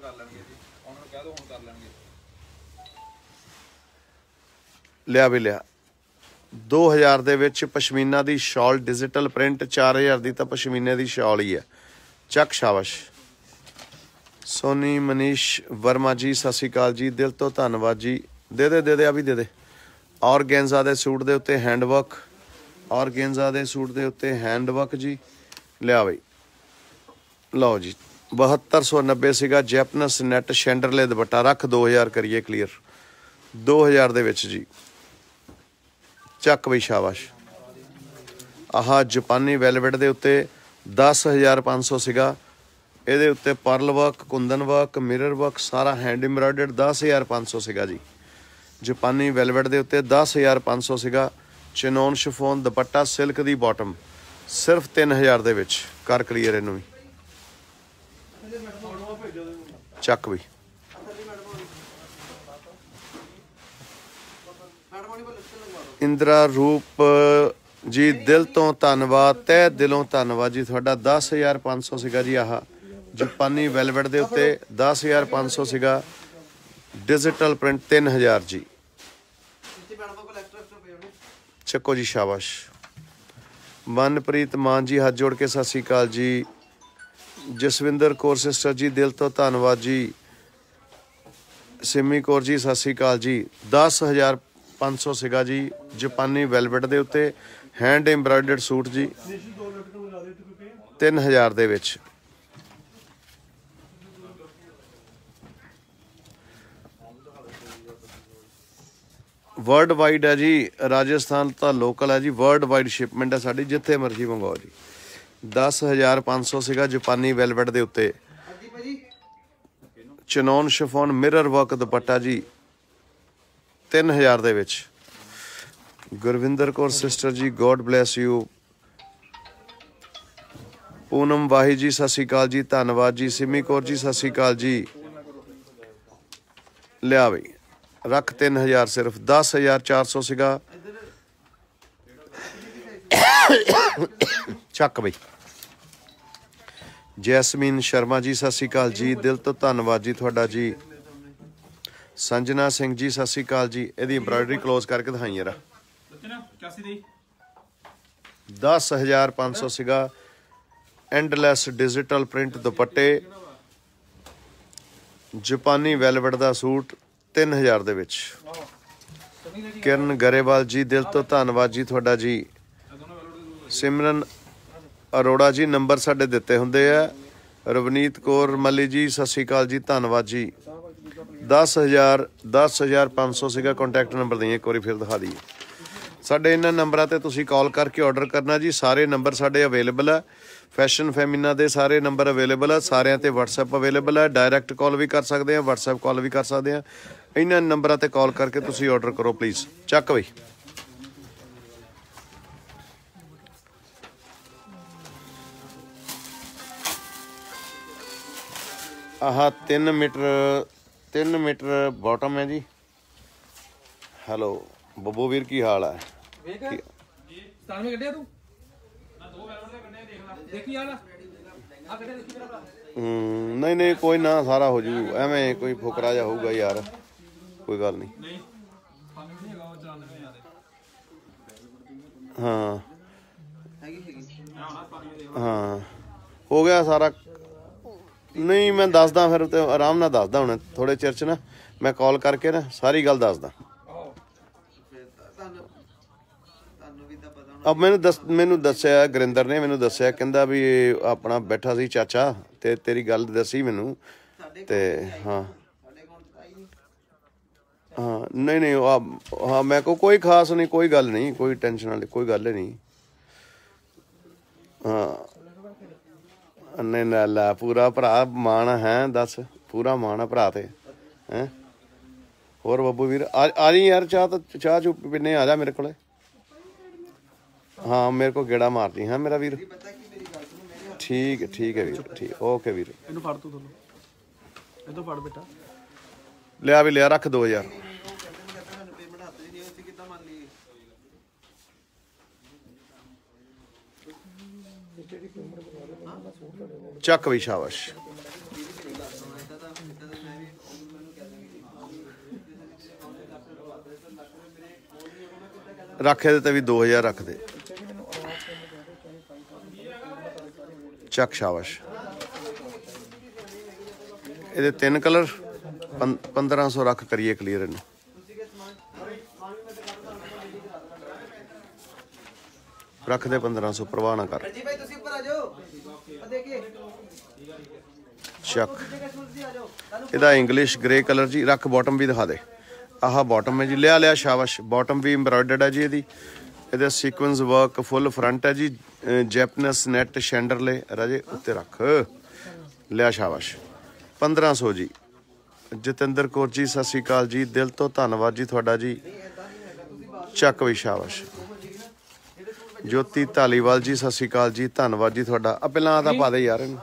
लिया भी लिया दो हज़ार दे विच पशमीना दी शॉल डिजिटल प्रिंट चार हज़ार दी तो पशमीने दी शॉल ही है चक शाबाश। सोनी मनीष वर्मा जी सत श्री अकाल जी, दिल तो धन्नवाद जी। दे दे दे दे आ भी दे दे। ऑर्गेन्जा दे सूट दे उत्ते हैंडवर्क ऑर्गेन्जा दे सूट दे उत्ते हैंडवर्क जी लिया बई। लो जी बहत्तर सौ नब्बे सीगा जैपनस नैट शैंडरले दुपट्टा रख दो हज़ार करिए क्लीयर। दो हज़ार दे विच जी चक बई शाबाश। आह जापानी वेलवेट दे उत्ते दस हज़ार पाँच सौ सीगा। ਇਹਦੇ ਉੱਤੇ pearl work kundan work mirror work ਸਾਰਾ हैंड एम्ब्रॉयडर्ड दस हज़ार पाँच सौ ਸੀਗਾ ਜੀ। ਜਾਪਾਨੀ ਵੈਲਵਟ ਦੇ ਉੱਤੇ दस हज़ार पाँच सौ ਸੀਗਾ। ਚਨੋਨ ਸ਼ਿਫੋਨ ਦੁਪੱਟਾ ਸਿਲਕ ਦੀ ਬਾਟਮ ਸਿਰਫ तीन हज़ार ਦੇ ਵਿੱਚ ਕਰ ਕਲੀਅਰ ਇਹਨੂੰ ਵੀ ਚੱਕ ਵੀ। ਇੰਦਰਾ ਰੂਪ ਜੀ ਦਿਲ ਤੋਂ ਧੰਨਵਾਦ, ਤਹਿ ਦਿਲੋਂ ਧੰਨਵਾਦ ਜੀ ਤੁਹਾਡਾ। दस हज़ार पाँच सौ ਸੀਗਾ ਜੀ। ਆਹ जापानी वेलवेट दे उत्ते दस हज़ार पाँच सौ सीगा। डिजिटल प्रिंट तीन हज़ार जी चक्को जी शाबाश। मनप्रीत मान जी हाथ जोड़ के सत श्री अकाल जी। जसविंदर कौर सिस्टर जी दिल तो धन्नवाद जी। सिमी कौर जी सत श्री अकाल जी। दस हज़ार पाँच सौ सीगा जी जापानी वेलवेट दे उत्ते हैंड एम्ब्रॉयडर्ड सूट जी तीन हज़ार दे विच। वर्ल्ड वाइड है जी, राजस्थान तो लोकल है जी। वर्ल्ड वाइड शिपमेंट है साड़ी जिथे मर्जी मंगवाओ जी। दस हज़ार पाँच सौ सीगा जापानी वेलवेट दे उत्ते chinon chiffon mirror work dupatta जी तीन हज़ार दे विच। Gurvinder Kaur sister ji God bless you. Poonam Wahi ji सत श्री अकाल जी, धन्नवाद जी। सिमी कौर जी सत श्री अकाल जी। लिया बई रख तीन हज़ार सिर्फ। दस हज़ार चार सौ सीगा चक बई। जैसमीन शर्मा जी सत श्री अकाल जी, दिल तो धन्नवाद जी ਤੁਹਾਡਾ जी। संजना सिंह जी सत श्री अकाल जी। ਇਹਦੀ एम्ब्रॉयडरी क्लोज करके दिखाई यार। दस हज़ार पाँच सौ सीगा एंडलैस डिजिटल प्रिंट दुपट्टे ਜਾਪਾਨੀ ਵੈਲਵਟ ਦਾ ਸੂਟ ਤਿੰਨ ਹਜ਼ਾਰ ਦੇ ਵਿੱਚ। ਕਿਰਨ ਗਰੇਵਾਲ ਜੀ ਦਿਲ ਤੋਂ ਧੰਨਵਾਦ ਜੀ ਤੁਹਾਡਾ ਜੀ। ਸਿਮਰਨ ਅਰੋੜਾ ਜੀ ਨੰਬਰ ਸਾਡੇ ਦਿੱਤੇ ਹੁੰਦੇ ਆ। ਰਵਨੀਤ ਕੌਰ ਮੱਲੀ ਜੀ ਸਤਿ ਸ਼੍ਰੀ ਅਕਾਲ ਜੀ ਧੰਨਵਾਦ ਜੀ। ਦਸ ਹਜ਼ਾਰ ਦਸ ਹਜ਼ਾਰ ਪੰਜ ਸੌ ਸੀਗਾ ਕੰਟੈਕਟ ਨੰਬਰ ਦਈਏ ਇੱਕ ਵਾਰੀ ਫਿਰ ਦਿਖਾ ਦਈਏ। ਸਾਡੇ ਇਹਨਾਂ ਨੰਬਰਾਂ 'ਤੇ ਤੁਸੀਂ ਕਾਲ ਕਰਕੇ ਔਡਰ ਕਰਨਾ ਜੀ। ਸਾਰੇ ਨੰਬਰ ਸਾਡੇ ਅਵੇਲੇਬਲ ਆ। ਫੈਸ਼ਨ ਫੈਮਿਨਾ ਦੇ ਸਾਰੇ ਨੰਬਰ ਅਵੇਲੇਬਲ ਆ। ਸਾਰਿਆਂ 'ਤੇ ਵਟਸਐਪ ਅਵੇਲੇਬਲ ਹੈ। ਡਾਇਰੈਕਟ ਕਾਲ ਵੀ ਕਰ ਸਕਦੇ ਆ, ਵਟਸਐਪ ਕਾਲ ਵੀ ਕਰ ਸਕਦੇ ਆ। ਇਹਨਾਂ ਨੰਬਰਾਂ 'ਤੇ ਕਾਲ ਕਰਕੇ ਤੁਸੀਂ ਔਡਰ ਕਰੋ ਪਲੀਜ਼। ਚੱਕ ਬਈ ਆਹ ਤਿੰਨ ਮੀਟਰ ਤਿੰਨ ਮੀਟਰ ਬਾਟਮ ਹੈ ਜੀ। ਹੈਲੋ ਬੱਬੂ ਵੀਰ ਕੀ ਹਾਲ ਹੈ? ਹਮ ਨਹੀਂ ਨਹੀਂ ਕੋਈ ਨਾ ਸਾਰਾ ਹੋ ਜੂ। ਐਵੇਂ ਕੋਈ ਫੁਕਰਾ ਜਿਹਾ ਹੋਊਗਾ ਯਾਰ, ਕੋਈ ਗੱਲ ਨਹੀਂ। ਹਾਂ ਹਾਂ ਹੋ ਗਿਆ ਸਾਰਾ। ਨਹੀਂ ਮੈਂ ਦੱਸਦਾ ਫਿਰ ਤੇ ਆਰਾਮ ਨਾਲ ਦੱਸਦਾ। ਹੁਣ ਥੋੜੇ ਚਿਰ 'ਚ ਨਾ ਮੈਂ ਕਾਲ ਕਰਕੇ ਨਾ ਸਾਰੀ ਗੱਲ ਦੱਸਦਾ। ਅਬ ਮੈਨੂੰ ਦੱਸ ਮੈਨੂੰ ਦੱਸਿਆ ਗੁਰਿੰਦਰ ਨੇ ਮੈਨੂੰ ਦੱਸਿਆ, ਕਹਿੰਦਾ ਵੀ ਆਪਣਾ ਬੈਠਾ ਸੀ ਚਾਚਾ ਤੇ ਤੇਰੀ ਗੱਲ ਦੱਸੀ ਮੈਨੂੰ ਤੇ ਹਾਂ ਹਾਂ ਨਹੀਂ ਨਹੀਂ ਹਾਂ ਮੈਂ ਕੋ ਕੋਈ ਖਾਸ ਨਹੀਂ, ਕੋਈ ਗੱਲ ਨਹੀਂ, ਕੋਈ ਟੈਨਸ਼ਨ ਵਾਲੀ ਕੋਈ ਗੱਲ ਨਹੀਂ। ਹਾਂ ਨਹੀਂ ਨਾ ਲੈ ਪੂਰਾ ਭਰਾ ਮਾਣ ਹੈ। ਦੱਸ ਪੂਰਾ ਮਾਣ ਆ ਭਰਾ ਤੇ ਹੈਂ। ਹੋਰ ਬੱਬੂ ਵੀਰ ਆ ਆ ਜੀ ਯਾਰ ਚਾਹ ਤਾਂ ਚਾਹ ਚੂ ਪੀਨੇ ਆ ਜਾ ਮੇਰੇ ਕੋਲੇ। ਹਾਂ ਮੇਰੇ ਕੋਲ ਗੇੜਾ ਮਾਰਦੀ ਹਾਂ ਮੇਰਾ ਵੀਰ। ਠੀਕ ਹੈ ਠੀਕ ਹੈ ਵੀਰ ਠੀਕ ਓਕੇ ਵੀਰ। ਇਹਨੂੰ ਫੜ ਤੂੰ ਤੁਹਾਨੂੰ ਇਹਦੋਂ ਫੜ ਬੇਟਾ ਲਿਆ ਵੀ ਲਿਆ ਰੱਖ ਦੋ ਹਜ਼ਾਰ। ਚੱਕ ਵੀ ਸ਼ਾਬਾਸ਼। ਰੱਖ ਇਹਦੇ ਤੇ ਵੀ ਦੋ ਹਜ਼ਾਰ ਰੱਖ ਦੇ। ਚੱਕ ਸ਼ਾਬਾਸ਼। ਇਹਦੇ ਤਿੰਨ ਕਲਰ ਪੰਦਰਾਂ ਸੌ ਰੱਖ ਕਰੀਏ ਕਲੀਅਰ ਇਹਨੂੰ। ਰੱਖ ਦੇ ਪੰਦਰਾਂ ਸੌ ਪਰਵਾਹ ਨਾ ਕਰ। ਚੱਕ ਇਹਦਾ ਇੰਗਲਿਸ਼ ਗ੍ਰੇ ਕਲਰ ਜੀ। ਰੱਖ ਬਾਟਮ ਵੀ ਦਿਖਾ ਦੇ। ਆਹ ਬਾਟਮ ਹੈ ਜੀ। ਲਿਆ ਲਿਆ ਸ਼ਾਬਾਸ਼। ਬਾਟਮ ਵੀ ਐਮਬਰਾਇਡਰਡ ਹੈ ਜੀ। ਇਹਦੀ ਇਹਦਾ ਸੀਕੁਐਂਸ ਵਰਕ ਫੁੱਲ ਫਰੰਟ ਹੈ ਜੀ। ਜੈਪਨਸ ਨੈਟ ਸ਼ੈਂਡਰਲੇ ਰਾਜੇ ਉੱਤੇ ਰੱਖ ਲਿਆ ਸ਼ਾਬਾਸ਼। ਪੰਦਰਾਂ ਸੌ ਜੀ। ਜਤਿੰਦਰ ਕੌਰ ਜੀ ਸਤਿ ਸ਼੍ਰੀ ਅਕਾਲ ਜੀ ਦਿਲ ਤੋਂ ਧੰਨਵਾਦ ਜੀ ਤੁਹਾਡਾ ਜੀ। ਚੱਕ ਵੀ ਸ਼ਾਬਾਸ਼। ਜੋਤੀ ਧਾਲੀਵਾਲ ਜੀ ਸਤਿ ਸ਼੍ਰੀ ਅਕਾਲ ਜੀ ਧੰਨਵਾਦ ਜੀ ਤੁਹਾਡਾ। ਆ ਪਹਿਲਾਂ ਤਾਂ ਪਾ ਦੇ ਯਾਰ ਇਹਨੂੰ।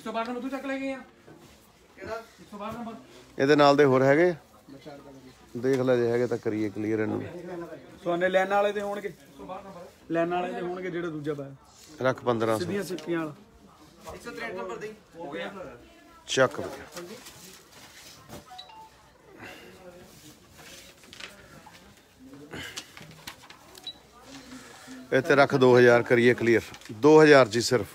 ਇਹਦੇ ਨਾਲ ਦੇ ਹੋਰ ਹੈਗੇ ਦੇਖ ਲੈ ਜੇ ਹੈਗੇ ਤਾਂ ਕਰੀਏ ਕਲੀਅਰ ਇਹਨੂੰ। ਸੋਨੇ ਲੈਣ ਵਾਲੇ ਦੇ ਹੋਣਗੇ ਲੈਣ ਵਾਲੇ ਦੇ ਹੋਣਗੇ ਜਿਹੜੇ ਦੂਜਾ ਪਾਇਆ। ਰੱਖ ਪੰਦਰਾਂ ਸੌ ਸਿੱਧੀਆਂ ਸਿੱਕੀਆਂ ਵਾਲਾ। ਇੱਕ ਸੌ ਤਰੇਹਠ ਨੰਬਰ ਦੇ ਹੋ ਗਿਆ। ਚੱਕ ਇੱਥੇ ਰੱਖ ਦੋ ਹਜ਼ਾਰ ਕਰੀਏ ਕਲੀਅਰ। ਦੋ ਹਜ਼ਾਰ ਜੀ ਸਿਰਫ।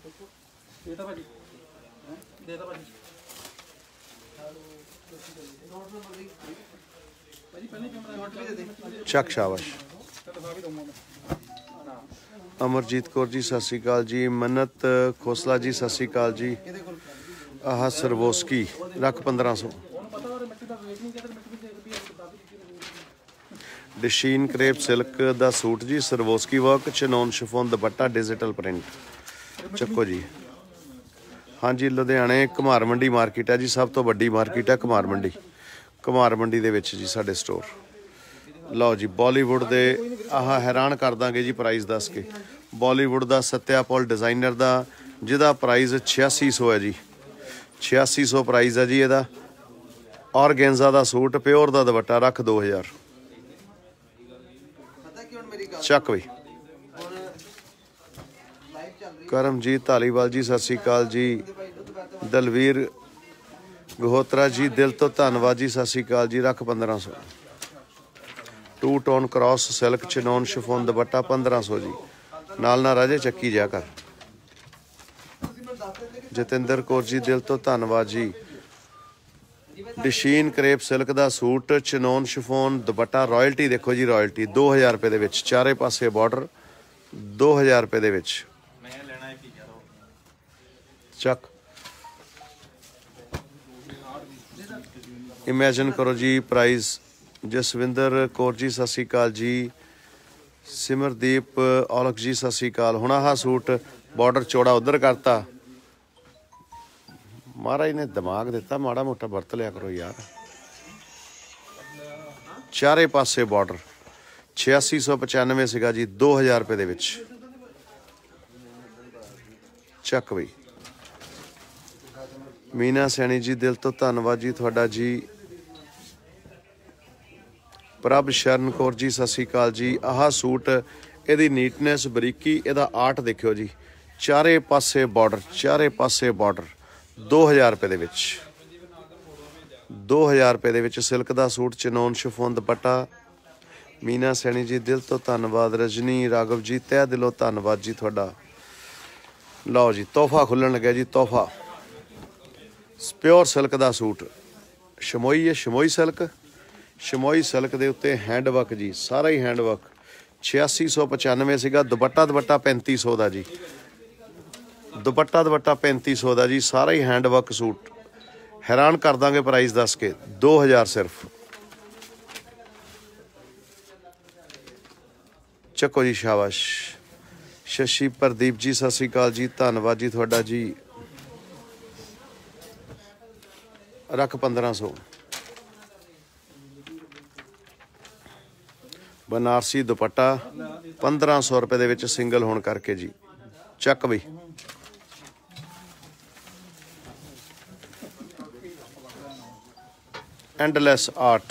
ਚੱਕ ਸ਼ਾਬਾਸ਼। ਅਮਰਜੀਤ ਕੌਰ ਜੀ ਸਤਿ ਸ਼੍ਰੀ ਅਕਾਲ ਜੀ। ਮੰਨਤ ਖੋਸਲਾ ਜੀ ਸਤਿ ਸ਼੍ਰੀ ਅਕਾਲ ਜੀ। ਆਹ ਸਰਵੋਸਕੀ ਰੱਖ ਪੰਦਰਾਂ ਸੌ। ਡਿਸ਼ੀਨ ਕਰੇਪ ਸਿਲਕ ਦਾ ਸੂਟ ਜੀ। Swarovski work chinon chiffon dupatta digital print. ਚੱਕੋ ਜੀ। ਹਾਂਜੀ ਲੁਧਿਆਣੇ ਘੁਮਾਰ ਮੰਡੀ ਮਾਰਕੀਟ ਹੈ ਜੀ। ਸਭ ਤੋਂ ਵੱਡੀ ਮਾਰਕੀਟ ਹੈ ਘੁਮਾਰ ਮੰਡੀ। ਘੁਮਾਰ ਮੰਡੀ ਦੇ ਵਿੱਚ ਜੀ ਸਾਡੇ ਸਟੋਰ। ਲਓ ਜੀ ਬਾਲੀਵੁੱਡ ਦੇ ਆਹ ਹੈਰਾਨ ਕਰ ਦਾਂਗੇ ਜੀ ਪ੍ਰਾਈਸ ਦੱਸ ਕੇ। ਬਾਲੀਵੁੱਡ ਦਾ ਸੱਤਿਆਪਾਲ ਡਿਜ਼ਾਈਨਰ ਦਾ ਜਿਹਦਾ ਪ੍ਰਾਈਸ ਛਿਆਸੀ ਸੌ ਹੈ ਜੀ। ਛਿਆਸੀ ਸੌ ਪ੍ਰਾਈਸ ਹੈ ਜੀ ਇਹਦਾ। ਔਰਗੈਂਜ਼ਾ ਦਾ ਸੂਟ ਪਿਓਰ ਦਾ ਦੁਪੱਟਾ ਰੱਖ ਦੋ ਹਜ਼ਾਰ। ਚੱਕ ਬਈ। ਕਰਮਜੀਤ ਧਾਲੀਵਾਲ ਜੀ ਸਤਿ ਸ਼੍ਰੀ ਅਕਾਲ ਜੀ। ਦਲਵੀਰ ਗਹੋਤਰਾ ਜੀ ਦਿਲ ਤੋਂ ਧੰਨਵਾਦ ਜੀ ਸਤਿ ਸ਼੍ਰੀ ਅਕਾਲ ਜੀ। ਰੱਖ ਪੰਦਰਾਂ ਸੌ। Two tone cross silk chinon chiffon dupatta ਪੰਦਰਾਂ ਸੌ ਜੀ। ਨਾਲ ਨਾਲ ਰਾਜੇ ਚੱਕੀ ਜਾ ਕਰ। ਜਤਿੰਦਰ ਕੌਰ ਜੀ ਦਿਲ ਤੋਂ ਧੰਨਵਾਦ ਜੀ। ਡਿਸ਼ੀਨ ਕਰੇਪ ਸਿਲਕ ਦਾ suit, chinon chiffon dupatta, royalty ਦੇਖੋ ਜੀ, ਰਾਇਲਟੀ ਦੋ ਹਜ਼ਾਰ ਰੁਪਏ ਦੇ ਵਿੱਚ, ਚਾਰੇ ਪਾਸੇ ਬਾਰਡਰ, ਦੋ ਹਜ਼ਾਰ ਰੁਪਏ ਦੇ ਵਿੱਚ। ਮੈਂ ਲੈਣਾ ਹੈ ਪੀਜ਼ਾ ਰੋ ਚੱਕ ਇਮੇਜਿਨ ਕਰੋ ਜੀ ਪ੍ਰਾਈਸ। ਜਸਵਿੰਦਰ ਕੌਰ ਜੀ ਸਤਿ ਸ਼੍ਰੀ ਅਕਾਲ ਜੀ। ਸਿਮਰਦੀਪ ਔਲਖ ਜੀ ਸਤਿ ਸ਼੍ਰੀ ਅਕਾਲ। ਹੁਣ ਆਹ ਸੂਟ ਬਾਰਡਰ ਚੌੜਾ ਉਧਰ ਕਰਤਾ, ਮਹਾਰਾਜ ਨੇ ਦਿਮਾਗ ਦਿੱਤਾ, ਮਾੜਾ ਮੋਟਾ ਵਰਤ ਲਿਆ ਕਰੋ ਯਾਰ। ਚਾਰੇ ਪਾਸੇ ਬਾਰਡਰ, ਛਿਆਸੀ ਸੌ ਪਚਾਨਵੇਂ ਸੀਗਾ ਜੀ, ਦੋ ਹਜ਼ਾਰ ਰੁਪਏ ਦੇ ਵਿੱਚ। ਚੱਕ ਬਈ ਮੀਨਾ ਸੈਣੀ ਜੀ, ਦਿਲ ਤੋਂ ਧੰਨਵਾਦ ਜੀ ਤੁਹਾਡਾ ਜੀ। ਪ੍ਰਭ ਸ਼ਰਨ ਕੌਰ ਜੀ ਸਤਿ ਸ਼੍ਰੀ ਅਕਾਲ ਜੀ। ਆਹ ਸੂਟ, ਇਹਦੀ ਨੀਟਨੈਸ, ਬਰੀਕੀ, ਇਹਦਾ ਆਰਟ ਦੇਖਿਓ ਜੀ, ਚਾਰੇ ਪਾਸੇ ਬਾਰਡਰ, ਚਾਰੇ ਪਾਸੇ ਬਾਰਡਰ, ਦੋ ਹਜ਼ਾਰ ਰੁਪਏ ਦੇ ਵਿੱਚ, ਦੋ ਹਜ਼ਾਰ ਰੁਪਏ ਦੇ ਵਿੱਚ ਸਿਲਕ ਦਾ suit, chinon chiffon dupatta. Meena Saini ji ਦਿਲ ਤੋਂ ਧੰਨਵਾਦ। ਰਜਨੀ ਰਾਘਵ ਜੀ ਤਹਿ ਦਿਲੋਂ ਧੰਨਵਾਦ ਜੀ ਤੁਹਾਡਾ। ਲਓ ਜੀ ਤੋਹਫਾ ਖੁੱਲਣ ਲੱਗਿਆ ਜੀ, ਤੋਹਫਾ। ਪਿਓਰ ਸਿਲਕ ਦਾ ਸੂਟ, ਸ਼ਮੋਈ ਹੈ, ਸ਼ਮੋਈ ਸਿਲਕ, ਸ਼ਮੋਈ ਸਿਲਕ ਦੇ ਉੱਤੇ ਹੈਂਡ ਵਰਕ ਜੀ, ਸਾਰਾ ਹੀ ਹੈਂਡ ਵਰਕ। ਛਿਆਸੀ ਸੌ ਪਚਾਨਵੇਂ ਸੀਗਾ। ਦੁਪੱਟਾ ਦੁਪੱਟਾ ਪੈਂਤੀ ਸੌ ਦਾ ਜੀ, ਦੁਪੱਟਾ ਦੁਪੱਟਾ ਪੈਂਤੀ ਸੌ ਦਾ ਜੀ, ਸਾਰਾ ਹੀ ਹੈਂਡ ਵਰਕ ਸੂਟ। ਹੈਰਾਨ ਕਰ ਦਾਂਗੇ ਪ੍ਰਾਈਸ ਦੱਸ ਕੇ, ਦੋ ਹਜ਼ਾਰ ਸਿਰਫ। ਚੱਕੋ ਜੀ, ਸ਼ਾਬਾਸ਼। ਸ਼ਸ਼ੀ ਪ੍ਰਦੀਪ ਜੀ ਸਤਿ ਸ਼੍ਰੀ ਅਕਾਲ ਜੀ, ਧੰਨਵਾਦ ਜੀ ਤੁਹਾਡਾ ਜੀ। ਰੱਖ ਪੰਦਰਾਂ ਸੌ। ਬਨਾਰਸੀ ਦੁਪੱਟਾ ਪੰਦਰਾਂ ਸੌ ਰੁਪਏ ਦੇ ਵਿੱਚ ਸਿੰਗਲ ਹੋਣ ਕਰਕੇ ਜੀ। ਚੱਕ ਬਈ ਐਂਡਲੈਸ ਆਰਟ,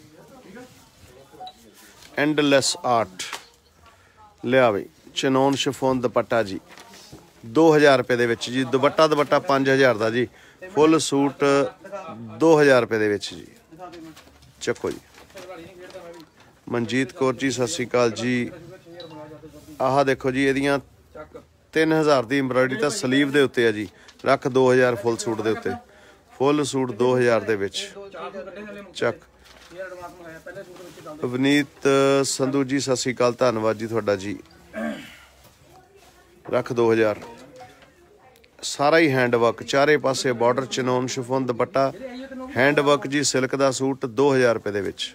ਐਂਡਲੈਸ ਆਰਟ ਲਿਆ ਬਈ। ਚਨੋਨ ਸ਼ਿਫੋਨ ਦੁਪੱਟਾ ਜੀ, ਦੋ ਹਜ਼ਾਰ ਰੁਪਏ ਦੇ ਵਿੱਚ ਜੀ। ਦੁਪੱਟਾ ਦੁਪੱਟਾ ਪੰਜ ਹਜ਼ਾਰ ਦਾ ਜੀ, ਫੁੱਲ ਸੂਟ ਦੋ ਹਜ਼ਾਰ ਰੁਪਏ ਦੇ ਵਿੱਚ ਜੀ। ਚੱਕੋ ਜੀ। ਮਨਜੀਤ ਕੌਰ ਜੀ ਸਤਿ ਸ਼੍ਰੀ ਅਕਾਲ ਜੀ। ਆਹ ਦੇਖੋ ਜੀ, ਇਹਦੀਆਂ ਤਿੰਨ ਹਜ਼ਾਰ ਦੀ ਐਮਬਰਾਇਡਰੀ ਤਾਂ ਸਲੀਵ ਦੇ ਉੱਤੇ ਆ ਜੀ। ਰੱਖ ਦੋ ਹਜ਼ਾਰ ਫੁੱਲ ਸੂਟ ਦੇ ਉੱਤੇ, ਫੁੱਲ ਸੂਟ ਦੋ ਹਜ਼ਾਰ ਦੇ ਵਿੱਚ। ਚੱਕ ਅਵਨੀਤ ਸੰਧੂ ਜੀ ਸਤਿ ਸ਼੍ਰੀ ਅਕਾਲ, ਧੰਨਵਾਦ ਜੀ ਤੁਹਾਡਾ ਜੀ। ਰੱਖ ਦੋ ਹਜ਼ਾਰ। ਸਾਰਾ ਹੀ ਹੈਂਡ ਵਰਕ, ਚਾਰੇ ਪਾਸੇ border, chinon chiffon dupatta, hand work ਜੀ, ਸਿਲਕ ਦਾ ਸੂਟ ਦੋ ਹਜ਼ਾਰ ਰੁਪਏ ਦੇ ਵਿੱਚ।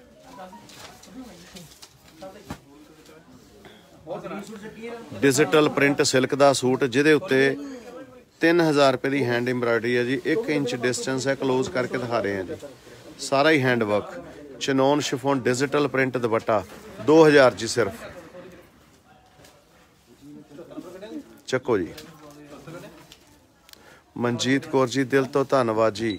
ਡਿਜੀਟਲ ਪ੍ਰਿੰਟ ਸਿਲਕ ਦਾ ਸੂਟ, ਜਿਹਦੇ ਉੱਤੇ ਤਿੰਨ ਹਜ਼ਾਰ ਰੁਪਏ ਦੀ ਹੈਂਡ ਐਮਬਰਾਇਡਰੀ ਹੈ ਜੀ। ਇੱਕ ਇੰਚ ਡਿਸਟੈਂਸ ਹੈ, ਕਲੋਜ਼ ਕਰਕੇ ਦਿਖਾ ਰਹੇ ਹਾਂ ਜੀ। ਸਾਰਾ ਹੀ hand work, chinon chiffon digital print dupatta, ਦੋ ਹਜ਼ਾਰ ਜੀ ਸਿਰਫ। ਚੱਕੋ ਜੀ। ਮਨਜੀਤ ਕੌਰ ਜੀ ਦਿਲ ਤੋਂ ਧੰਨਵਾਦ ਜੀ।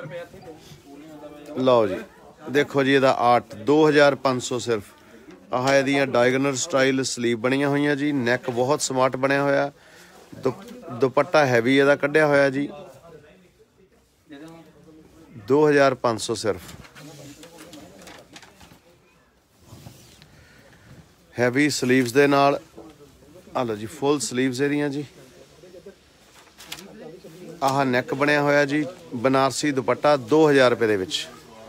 ਲਓ ਜੀ ਦੇਖੋ ਜੀ, ਇਹਦਾ ਆਰਟ ਦੋ ਹਜ਼ਾਰ ਪੰਜ ਸੌ ਸਿਰਫ। ਆਹ ਇਹਦੀਆਂ ਡਾਇਗਨਲ ਸਟਾਈਲ ਸਲੀਵ ਬਣੀਆਂ ਹੋਈਆਂ ਜੀ। ਨੈਕ ਬਹੁਤ ਸਮਾਰਟ ਬਣਿਆ ਹੋਇਆ। ਦੁਪੱਟਾ ਹੈਵੀ ਇਹਦਾ ਕੱਢਿਆ ਹੋਇਆ ਜੀ, ਦੋ ਹਜ਼ਾਰ ਪੰਜ ਸੌ ਸਿਰਫ। ਹੈਵੀ ਸਲੀਵਸ ਦੇ ਨਾਲ। ਆ ਲਓ ਜੀ, ਫੁੱਲ ਸਲੀਵਸ ਇਹਦੀਆਂ ਜੀ। ਆਹ ਨੈਕ ਬਣਿਆ ਹੋਇਆ ਜੀ। ਬਨਾਰਸੀ ਦੁਪੱਟਾ ਦੋ ਹਜ਼ਾਰ ਰੁਪਏ ਦੇ ਵਿੱਚ।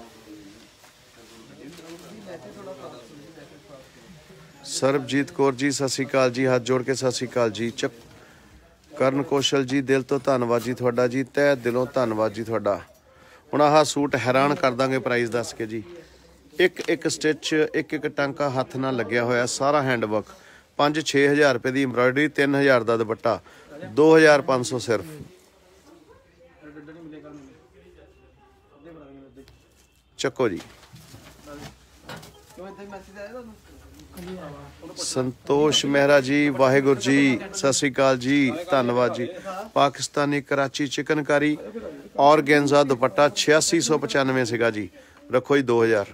ਸਰਬਜੀਤ ਕੌਰ ਜੀ ਸਤਿ ਸ਼੍ਰੀ ਅਕਾਲ ਜੀ, ਹੱਥ ਜੋੜ ਕੇ ਸਤਿ ਸ਼੍ਰੀ ਅਕਾਲ ਜੀ। ਚੱਕ ਕਰਨ ਕੌਸ਼ਲ ਜੀ ਦਿਲ ਤੋਂ ਧੰਨਵਾਦ ਜੀ ਤੁਹਾਡਾ ਜੀ, ਤਹਿ ਦਿਲੋਂ ਧੰਨਵਾਦ ਜੀ ਤੁਹਾਡਾ। ਹੁਣ ਆਹ ਸੂਟ ਹੈਰਾਨ ਕਰ ਦਾਂਗੇ ਪ੍ਰਾਈਸ ਦੱਸ ਕੇ ਜੀ। ਇੱਕ ਇੱਕ ਸਟਿਚ, ਇੱਕ ਇੱਕ ਟਾਂਕਾ ਹੱਥ ਨਾਲ ਲੱਗਿਆ ਹੋਇਆ, ਸਾਰਾ ਹੈਂਡ ਵਰਕ। ਪੰਜ ਛੇ ਹਜ਼ਾਰ ਰੁਪਏ ਦੀ ਐਮਬਰਾਇਡਰੀ, ਤਿੰਨ ਹਜ਼ਾਰ ਦਾ ਦੁਪੱਟਾ, ਦੋ ਹਜ਼ਾਰ ਪੰਜ ਸੌ ਸਿਰਫ। ਚੱਕੋ ਜੀ। ਸੰਤੋਸ਼ ਮਹਿਰਾ ਜੀ ਵਾਹਿਗੁਰੂ ਜੀ, ਸਤਿ ਸ਼੍ਰੀ ਅਕਾਲ ਜੀ, ਧੰਨਵਾਦ ਜੀ। ਪਾਕਿਸਤਾਨੀ ਕਰਾਚੀ ਚਿਕਨਕਾਰੀ ਔਰਗੈਂਜ਼ਾ ਦੁਪੱਟਾ ਛਿਆਸੀ ਸੌ ਪਚਾਨਵੇਂ ਸੀਗਾ ਜੀ। ਰੱਖੋ ਜੀ ਦੋ ਹਜ਼ਾਰ।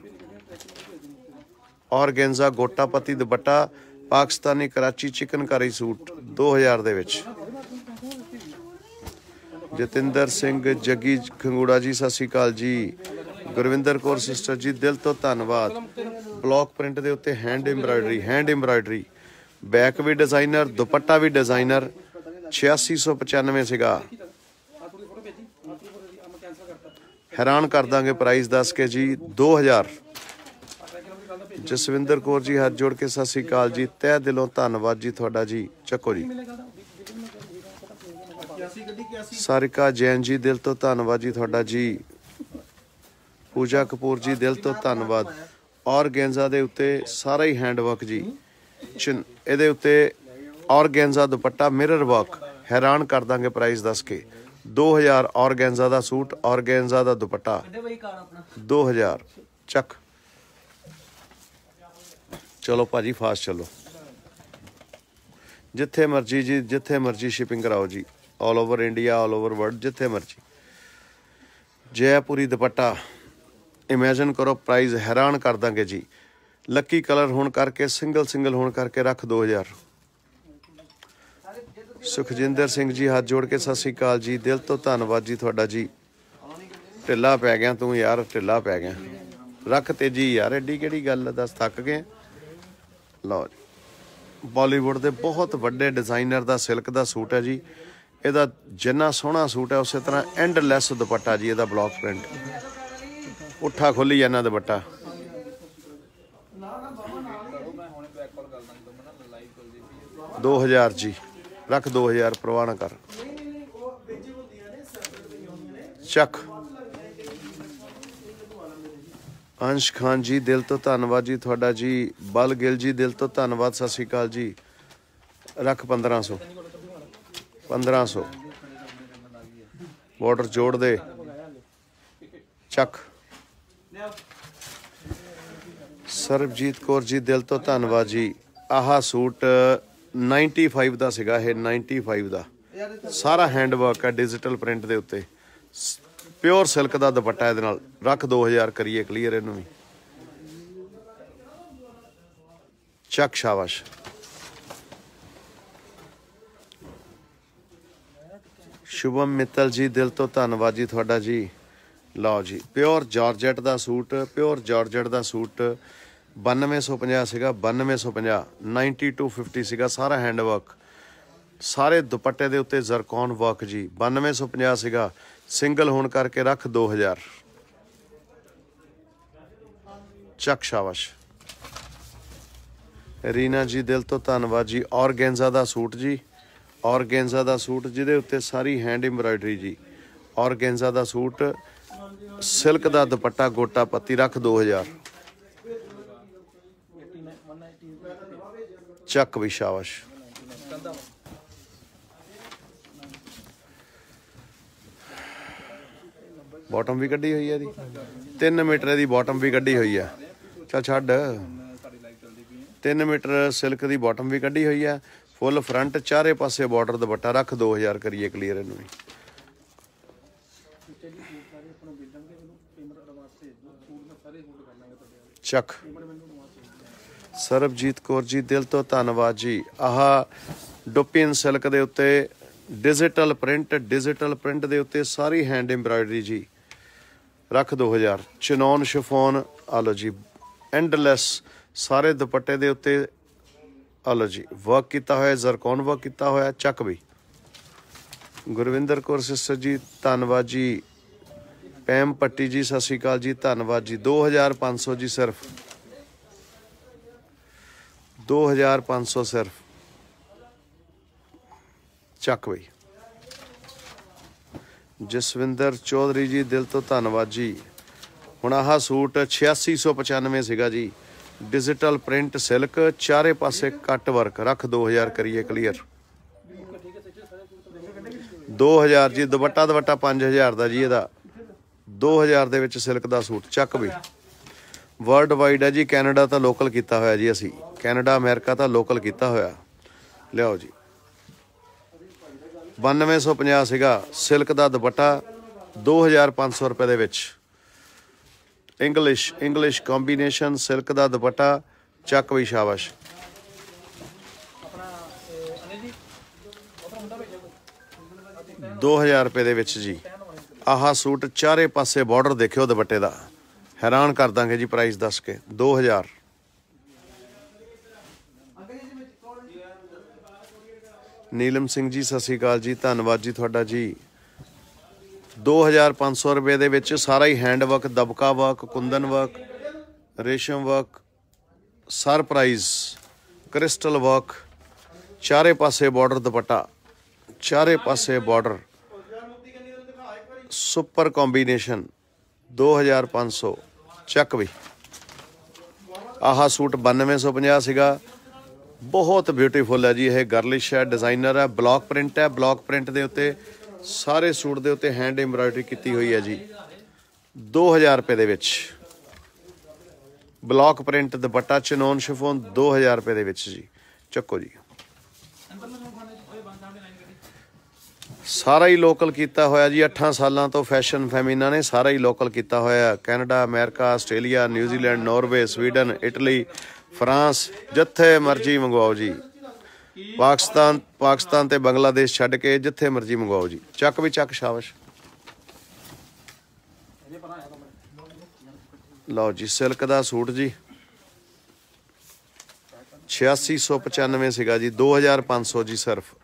ਔਰਗੈਂਜ਼ਾ ਗੋਟਾ ਪੱਤੀ ਦੁਪੱਟਾ, ਪਾਕਿਸਤਾਨੀ ਕਰਾਚੀ ਚਿਕਨਕਾਰੀ ਸੂਟ ਦੋ ਹਜ਼ਾਰ ਦੇ ਵਿੱਚ। ਜਤਿੰਦਰ ਸਿੰਘ ਜੱਗੀ ਖੰਗੂੜਾ ਜੀ ਸਤਿ ਸ਼੍ਰੀ ਅਕਾਲ ਜੀ। ਗੁਰਵਿੰਦਰ ਕੌਰ ਸਿਸਟਰ ਜੀ ਦਿਲ ਤੋਂ ਧੰਨਵਾਦ। ਬਲੌਕ ਪ੍ਰਿੰਟ ਦੇ ਉੱਤੇ hand embroidery, hand embroidery, back ਵੀ ਡਿਜ਼ਾਈਨਰ, ਦੁਪੱਟਾ ਵੀ ਡਿਜ਼ਾਈਨਰ। ਛਿਆਸੀ ਸੌ ਪਚਾਨਵੇਂ ਸੀਗਾ। हैरान कर देंगे प्राइस दस के जी दो हज़ार। जसविंदर कौर जी हाथ जोड़ के सत श्री अकाल जी, तह दिलों धन्नवाद जी थोड़ा जी। चको जी। सारिका जैन जी दिल तो धन्नवाद जी थोड़ा जी। पूजा कपूर जी दिल तो धन्नवाद। ऑर्गेन्जा दे उत्ते सारा ही हैंडवर्क जी। चिन इहदे उत्ते ऑर्गेन्जा दुपट्टा मिरर वर्क, हैरान कर देंगे प्राइस दस के दो हज़ार। ऑर्गेन्जा दा सूट, ऑर्गेन्जा दा दुपट्टा दो हज़ार। चक चलो भाजी फास्ट चलो, जिथे मर्जी जी, जिथे मर्जी शिपिंग कराओ जी, all over India, all over world, जिथे मर्जी। जयपुरी दुपट्टा इमेजिन करो प्राइस हैरान कर देंगे जी। लकी कलर होने करके, सिंगल सिंगल होने करके रख दो हज़ार। सुखजिंदर सिंह जी हाथ जोड़ के सत श्री अकाल जी, दिल तो धन्नवाद जी थोड़ा जी। ढिला पै गया तू यार, ढिला पै गया, रख तेजी यार, एडी केड़ी गल है, दस थक गए। लो जी, बॉलीवुड के बहुत वड्डे डिजाइनर का सिल्क का सूट है जी। ਇਹਦਾ जिन्ना सोहना सूट है उस तरह एंड लैस दुपट्टा जी। ਇਹਦਾ ब्लॉक प्रिंट उठा खोली जाना दुपट्टा। दो हज़ार जी, रख दो हज़ार, परवाह ना कर। चक अंश खान जी दिल तो धन्नवाद जी थोड़ा जी। बल गिल जी दिल तो धन्नवाद, सत श्री अकाल जी। रख पंद्रह सौ, पंद्रह सौ बॉर्डर जोड़ दे। चक सरबजीत कौर जी दिल तो धन्नवाद जी। आह सूट नाइनटी फाइव का सीगा, ये नाइनटी फाइव का सारा हैंडवर्क है डिजिटल प्रिंट के उत्ते, प्योर सिल्क का दुपट्टा। ये नाल रख दो हज़ार करिए क्लीयर इनू भी। चक शाबाश। शुभम मित्तल जी दिल तो धन्नवाद जी थोड़ा जी। लो जी, प्योर जॉर्जेट का सूट, प्योर जॉर्जेट का सूट बानवे सौ पचास सीगा, बानवे सौ पचास, नाइनटी टू फिफ्टी सीगा। सारा हैंडवर्क, सारे दुपट्टे के उत्ते जरकॉन वर्क जी। बानवे सौ पचास सीगा, सिंगल होने करके रख दो हज़ार। चक शाबाश। रीना जी दिल तो धन्नवाद जी। ऑर्गेन्जा का सूट जी, ऑर्गेन्जा का सूट जिहदे उत्ते सारी हैंड एम्ब्रॉयडरी जी। ऑर्गेन्जा का सूट, सिल्क का दुपट्टा, गोटा पत्ती, रख दो हज़ार। चक भी शाबाश। बॉटम भी कड्डी हुई है दी, तीन मीटर की बॉटम भी कड्डी हुई है। चल छड्ड, तीन मीटर सिल्क की बॉटम भी कड्डी हुई है। फुल फ्रंट, चारे पासे बॉर्डर दुपट्टा, रख दो हज़ार करिए क्लीयर इनू भी। चक सरबजीत कौर जी दिल तो धन्नवाद जी। आह डुपिन सिल्क के उत्ते डिजिटल प्रिंट, डिजिटल प्रिंट के उत्ते सारी हैंड एम्ब्रॉयडरी जी। रख दो हज़ार। चिनॉन शिफोन, आलो जी, एंडलैस सारे दुपट्टे के उत्ते आलो जी वर्क किया होया, जरकॉन वर्क किया होया। चक भी। गुरविंदर कौर सिस्टर जी धन्नवाद जी। पैम पट्टी जी सत श्री अकाल जी, धन्नवाद जी। दो हज़ार पाँच सौ जी, सिर्फ दो हज़ार पाँच सौ सिर्फ। चक बई। जसविंदर चौधरी जी दिल तो धन्नवाद जी। हुण आह सूट छियासी सौ पचानवे सीगा जी। डिजिटल प्रिंट सिल्क, चारे पासे कट वर्क, रख दो हज़ार करिए क्लीयर। दो हज़ार जी। दुपट्टा दुपट्टा पाँच हज़ार का जी। ਇਹਦਾ दो हज़ार ਦੇ ਵਿੱਚ सिल्क का सूट। चक भी। वर्ल्ड वाइड है जी। कैनेडा तो लोकल किया होया जी, असी कैनेडा अमेरिका तो लोकल किया होया। लियाओ जी। बानवे सौ पचास सीगा, सिल्क का दुपट्टा, दो हज़ार पाँच सौ रुपये दे विच। इंग्लिश इंग्लिश कॉम्बीनेशन सिल्क का दुपट्टा। चक भी शाबाश। दो हज़ार रुपये दे विच जी। आह सूट चारे पासे बॉर्डर देखियो दुपट्टे का, हैरान कर देंगे जी प्राइस दस के दो हज़ार। नीलम सिंह जी सत श्री अकाल जी, धन्नवाद जी थोड़ा जी। दो हज़ार पाँच सौ रुपये ਦੇ ਵਿੱਚ ਸਾਰਾ ਹੀ hand work, dabka work, kundan work, ਰੇਸ਼ਮ ਵਰਕ, ਸਰਪ੍ਰਾਈਜ਼ ਕ੍ਰਿਸਟਲ ਵਰਕ, ਚਾਰੇ ਪਾਸੇ ਬਾਰਡਰ ਦੁਪੱਟਾ, ਚਾਰੇ ਪਾਸੇ ਬਾਰਡਰ, ਸੁਪਰ ਕੰਬੀਨੇਸ਼ਨ दो हज़ार पाँच सौ। ਚੱਕ ਵੀ ਆਹ ਸੂਟ ਬਾਨਵੇਂ ਸੌ ਪੰਜਾਹ ਸੀਗਾ। ਬਹੁਤ ਬਿਊਟੀਫੁਲ ਹੈ ਜੀ, ਇਹ ਗਰਲਿਸ਼ ਹੈ, ਡਿਜ਼ਾਈਨਰ ਹੈ, ਬਲੌਕ ਪ੍ਰਿੰਟ ਹੈ। ਬਲੌਕ ਪ੍ਰਿੰਟ ਦੇ ਉੱਤੇ ਸਾਰੇ ਸੂਟ ਦੇ ਉੱਤੇ ਹੈਂਡ ਐਮਬਰਾਇਡਰੀ ਕੀਤੀ ਹੋਈ ਹੈ ਜੀ। दो हज़ार ਰੁਪਏ ਦੇ ਵਿੱਚ block print dupatta, chinon chiffon दो हज़ार ਰੁਪਏ ਦੇ ਵਿੱਚ ਜੀ। ਚੱਕੋ ਜੀ, ਸਾਰਾ ਹੀ ਲੋਕਲ ਕੀਤਾ ਹੋਇਆ ਜੀ। ਅੱਠਾਂ ਸਾਲਾਂ ਤੋਂ ਫੈਸ਼ਨ ਫੈਮੀਨਾ ਨੇ ਸਾਰਾ ਹੀ ਲੋਕਲ ਕੀਤਾ ਹੋਇਆ। Canada, America, Australia, New Zealand, Norway, Sweden, Italy, France, ਜਿੱਥੇ ਮਰਜ਼ੀ ਮੰਗਵਾਓ ਜੀ। ਪਾਕਿਸਤਾਨ ਪਾਕਿਸਤਾਨ ਤੇ ਬੰਗਲਾਦੇਸ਼ ਛੱਡ ਕੇ ਜਿੱਥੇ ਮਰਜ਼ੀ ਮੰਗਵਾਓ ਜੀ। ਚੱਕ ਵੀ ਚੱਕ, ਸ਼ਾਬਾਸ਼। ਲਓ ਜੀ, ਸਿਲਕ ਦਾ ਸੂਟ ਜੀ छियासी सौ पचानवे ਸੀਗਾ ਜੀ। दो हज़ार पाँच सौ जी ਸਿਰਫ।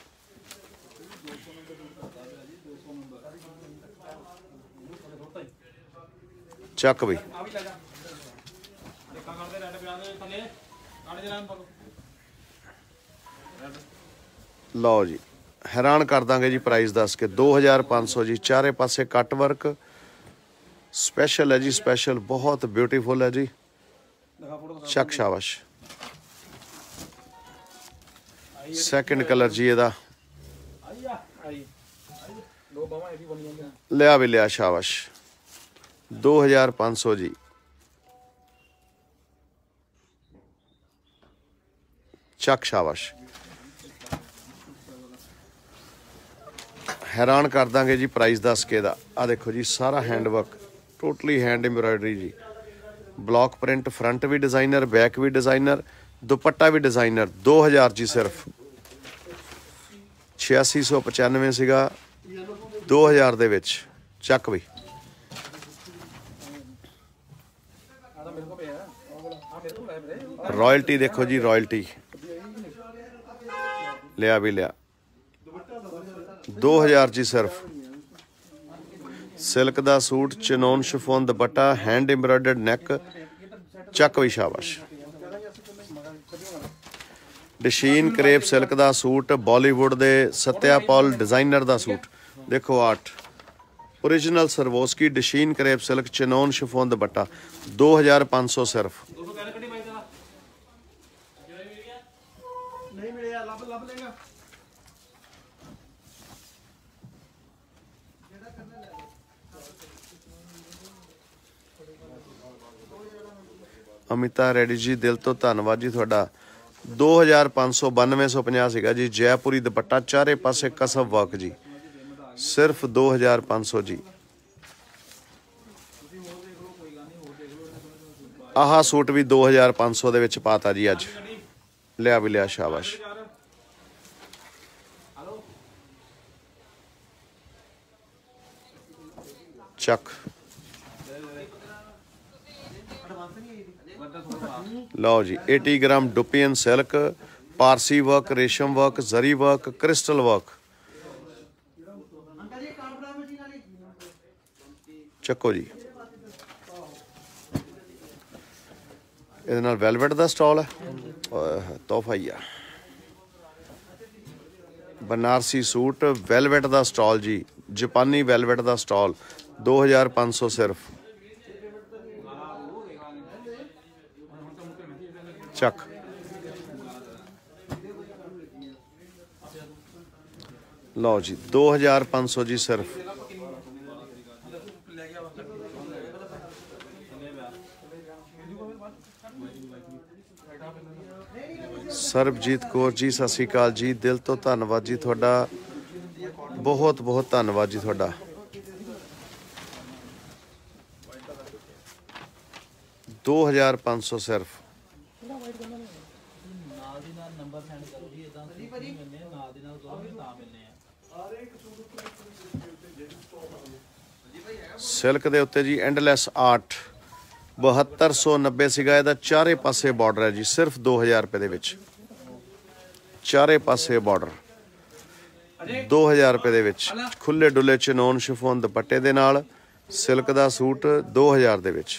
ਚੱਕ ਬਈ, ਲਓ ਜੀ, ਹੈਰਾਨ ਕਰ ਦਾਂਗੇ ਜੀ ਪ੍ਰਾਈਸ ਦੱਸ ਕੇ। दो हज़ार पाँच सौ ਜੀ। ਚਾਰੇ ਪਾਸੇ ਕੱਟ ਵਰਕ ਸਪੈਸ਼ਲ ਹੈ ਜੀ, ਸਪੈਸ਼ਲ, ਬਹੁਤ ਬਿਊਟੀਫੁਲ ਹੈ ਜੀ। ਚੱਕ, ਸ਼ਾਬਾਸ਼। ਸੈਕਿੰਡ ਕਲਰ ਜੀ ਇਹਦਾ, ਲਿਆ ਵੀ ਲਿਆ, ਸ਼ਾਬਾਸ਼। दो हज़ार पाँच सौ जी। ਚੱਕ, ਸ਼ਾਬਾਸ਼। ਹੈਰਾਨ ਕਰ ਦਾਂਗੇ ਜੀ ਪ੍ਰਾਈਸ ਦੱਸ ਕੇ ਦਾ। ਆ ਦੇਖੋ ਜੀ, ਸਾਰਾ hand work, totally hand embroidery ਜੀ। ਬਲੌਕ ਪ੍ਰਿੰਟ, ਫਰੰਟ ਵੀ ਡਿਜ਼ਾਈਨਰ, ਬੈਕ ਵੀ ਡਿਜ਼ਾਈਨਰ, ਦੁਪੱਟਾ ਵੀ ਡਿਜ਼ਾਈਨਰ। दो हज़ार जी ਸਿਰਫ। छियासी सौ पचानवे ਸੀਗਾ, दो हज़ार ਦੇ ਵਿੱਚ। ਚੱਕ ਵੀ, ਰਾਇਲਟੀ ਦੇਖੋ ਜੀ, ਰਾਇਲਟੀ, ਲਿਆ ਵੀ ਲਿਆ। दो हज़ार जी ਸਿਰਫ। ਸਿਲਕ ਦਾ suit, chinon chiffon dupatta, hand embroidered neck. ਚੱਕ ਵੀ, ਸ਼ਾਬਾਸ਼। ਡਸ਼ੀਨ ਕਰੇਪ ਸਿਲਕ ਦਾ ਸੂਟ, ਬਾਲੀਵੁੱਡ ਦੇ ਸਤਿਆ ਪੌਲ ਡਿਜ਼ਾਈਨਰ ਦਾ ਸੂਟ। ਦੇਖੋ ਆਰਟ, ओरिजिनल ਸਰਵੋਸਕੀ ਡਸ਼ੀਨ crepe silk, chinon chiffon dupatta. दो हज़ार पाँच सौ ਸਿਰਫ। ਅਮਿਤਾ ਰੈਡੀ ਜੀ, ਦਿਲ ਤੋਂ ਧੰਨਵਾਦ ਜੀ ਤੁਹਾਡਾ। दो हज़ार पाँच सौ बानवे सौ ਪੰਜਾਹ ਸੀਗਾ ਜੀ। ਜੈਪੁਰੀ ਦੁਪੱਟਾ, ਚਾਰੇ ਪਾਸੇ ਕਸਬ ਵਰਕ ਜੀ। ਸਿਰਫ दो हज़ार पाँच सौ ਜੀ। ਆਹ ਸੂਟ ਵੀ दो हज़ार पाँच सौ ਦੇ ਵਿੱਚ ਪਾਤਾ ਜੀ ਅੱਜ। ਲਿਆ ਵੀ ਲਿਆ, ਸ਼ਾਬਾਸ਼। ਚੱਕ, ਲਓ ਜੀ, अस्सी gram dupion silk, Parsi work, ਰੇਸ਼ਮ work, zari work, crystal work. ਚੱਕੋ ਜੀ, ਇਹਦੇ ਨਾਲ ਵੈਲਵਟ ਦਾ ਸਟਾਲ ਹੈ, ਤੋਹਫਾ ਹੀ ਆ। ਬਨਾਰਸੀ ਸੂਟ, ਵੈਲਵਟ ਦਾ ਸਟਾਲ ਜੀ, ਜਾਪਾਨੀ ਵੈਲਵਟ ਦਾ ਸਟਾਲ। दो हज़ार पाँच सौ ਸਿਰਫ। ਚੱਕ, ਲਓ ਜੀ, दो हज़ार पाँच सौ ਜੀ ਸਿਰਫ। ਸਰਬਜੀਤ ਕੌਰ ਜੀ, ਸਤਿ ਸ਼੍ਰੀ ਅਕਾਲ ਜੀ। ਦਿਲ ਤੋਂ ਧੰਨਵਾਦ ਜੀ ਤੁਹਾਡਾ, ਬਹੁਤ ਬਹੁਤ ਧੰਨਵਾਦ ਜੀ ਤੁਹਾਡਾ। दो हज़ार पाँच सौ सिर्फ। ਸਿਲਕ ਦੇ ਉੱਤੇ ਜੀ ਐਂਡਲੈਸ ਆਰਟ, बहत्तर सौ नब्बे ਸੀਗਾ ਇਹਦਾ। ਚਾਰੇ ਪਾਸੇ ਬਾਰਡਰ ਹੈ ਜੀ। ਸਿਰਫ दो हज़ार ਰੁਪਏ ਦੇ ਵਿੱਚ ਚਾਰੇ ਪਾਸੇ ਬਾਰਡਰ। दो हज़ार रुपए दे विच खुले डुले चनोन शिफोन दुपट्टे दे नाल सिल्क दा सूट दो हज़ार दे विच।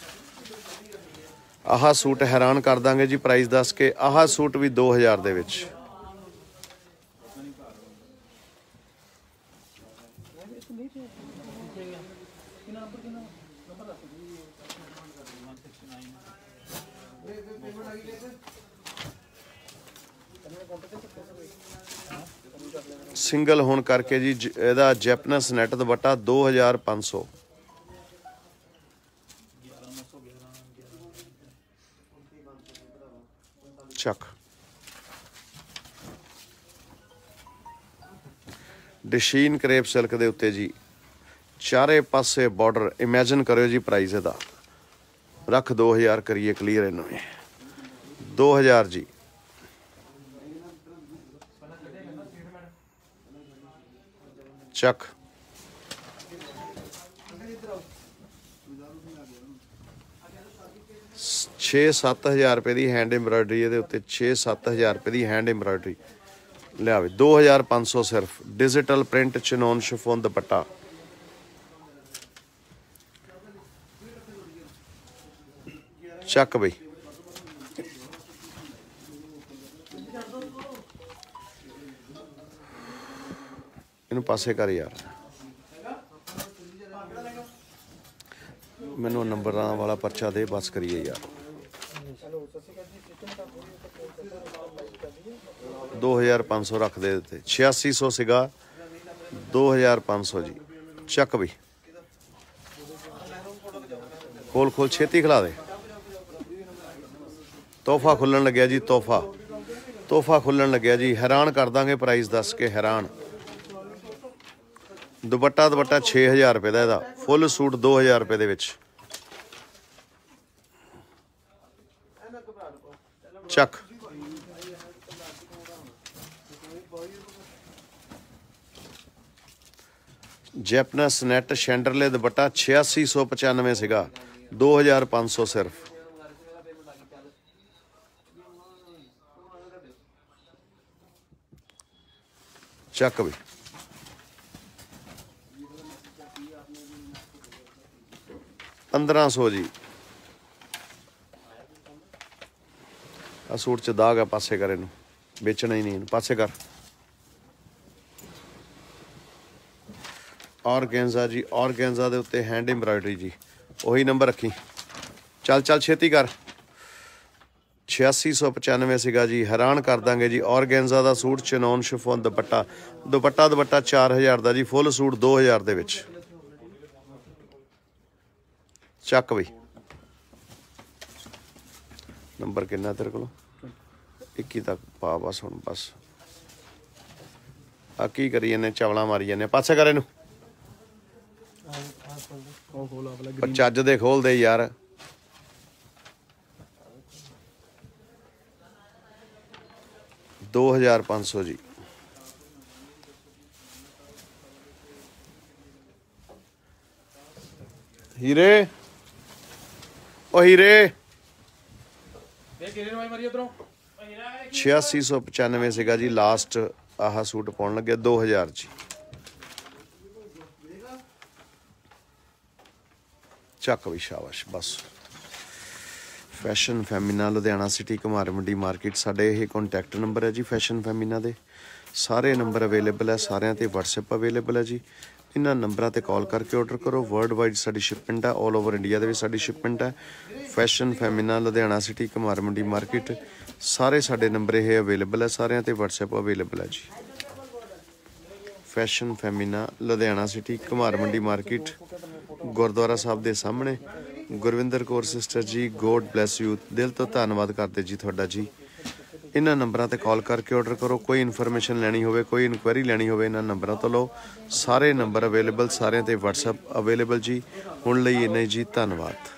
आह सूट हैरान कर दांगे जी प्राइस दस के। आह सूट भी दो हज़ार दे विच। सिंगल होने करके जी ਇਹਦਾ ਜੈਪਨਸ ਨੈਟ ਦੁਪੱਟਾ दो हज़ार पाँच सौ। ਚੱਕ ਡਿਸ਼ੀਨ ਕਰੇਪ ਸਿਲਕ ਦੇ ਉੱਤੇ ਜੀ ਚਾਰੇ ਪਾਸੇ ਬਾਰਡਰ। ਇਮੇਜਿਨ ਕਰਿਓ ਜੀ ਪ੍ਰਾਈਸ ਇਹਦਾ ਰੱਖ दो हज़ार ਕਰੀਏ ਕਲੀਅਰ ਇਹਨੂੰ दो हज़ार जी। ਚੱਕ छे सत्त हज़ार रुपए की हैंड एम्ब्रॉयडरी ये उत्ते छे सत्त हज़ार रुपए की हैंड एम्ब्रॉयडरी लिया दो हज़ार पाँच सौ सिर्फ। Digital print chinon chiffon dupatta. ਚੱਕ बई ਇਹਨੂੰ ਪਾਸੇ ਕਰ ਯਾਰ। ਮੈਨੂੰ ਨੰਬਰਾਂ ਵਾਲਾ ਪਰਚਾ ਦੇ ਬਸ ਕਰੀਏ ਯਾਰ। दो हज़ार पाँच सौ रख दे देते। छियासी सौ सिगा दो हज़ार पाँच सौ जी। ਚੱਕ ਬਈ खोल खोल छेती खिला दे। ਤੋਹਫਾ ਖੁੱਲਣ ਲੱਗਿਆ ਜੀ। ਤੋਹਫਾ ਤੋਹਫਾ ਖੁੱਲਣ ਲੱਗਿਆ ਜੀ। हैरान कर ਦਾਂਗੇ प्राइस दस के। हैरान दुपट्टा दुपट्टा छे हज़ार रुपए का ਇਹਦਾ। फुल सूट दो हज़ार रुपए ਦੇ ਵਿੱਚ। ਚੱਕ ਜੈਪਨਸ ਨੈਟ ਸ਼ੈਂਡਰਲੇ ਦੁਪੱਟਾ छियासी सौ पचानवे ਸੀਗਾ दो हज़ार पाँच सौ सिर्फ। ਚੱਕ ਵੀ पंद्रह सौ जी। आ सूट च दाग है पासे कर इनू बेचना ही नहीं पासे कर। ऑर्गेन्जा जी ऑर्गेन्जा दे उत्ते हैंड एम्ब्रॉयडरी जी वही नंबर रखी। चल चल छेती कर। छियासी सौ पचानवे सीगा जी। हैरान कर देंगे जी। ऑर्गेन्जा का suit chinon chiffon dupatta dupatta dupatta चार हज़ार का जी। फुल सूट दो हज़ार दे विच। ਚੱਕ ਬਈ नंबर किन्ना तेरे को इक्की तक पा बस हुण बस आ की करी जाने चावला मारी जाने पासे कर इनू चज दे खोल दे यार दो हज़ार पाँच सौ जी हीरे ओ हीरे छियासी सौ पचानवे सीगा जी लास्ट आह सूट पाउन लगे दो हज़ार जी ਚੱਕ ਵੀ ਸ਼ਾਬਾਸ਼ बस fashion Femina Ludhiana city Kumar Mandi market साडे ये कॉन्टैक्ट नंबर है जी फैशन फैमिना दे सारे नंबर अवेलेबल है सारिਆਂ ਤੇ WhatsApp अवेलेबल है जी इन्हां नंबरां ते कॉल करके ऑर्डर करो वर्ल्ड वाइड साडी शिपमेंट है ऑल ओवर इंडिया दे विच साडी शिपमेंट है fashion Femina Ludhiana city Kumar Mandi market सारे साडे नंबर ये अवेलेबल है सारिਆਂ ਤੇ WhatsApp अवेलेबल है जी fashion Femina Ludhiana city Kumar Mandi market Gurudwara Sahib के सामने Gurvinder Kaur sister ji God bless you दिल तो धन्यवाद करते जी थोड़ा जी इन्हां नंबरां ते कॉल करके ऑर्डर करो कोई इन्फॉर्मेशन लैनी होवे कोई इनक्वायरी लैनी होवे इन्हां नंबरां तो लो सारे नंबर अवेलेबल सारे ते WhatsApp अवेलेबल जी हुण लई इन्ना ही जी धन्यवाद।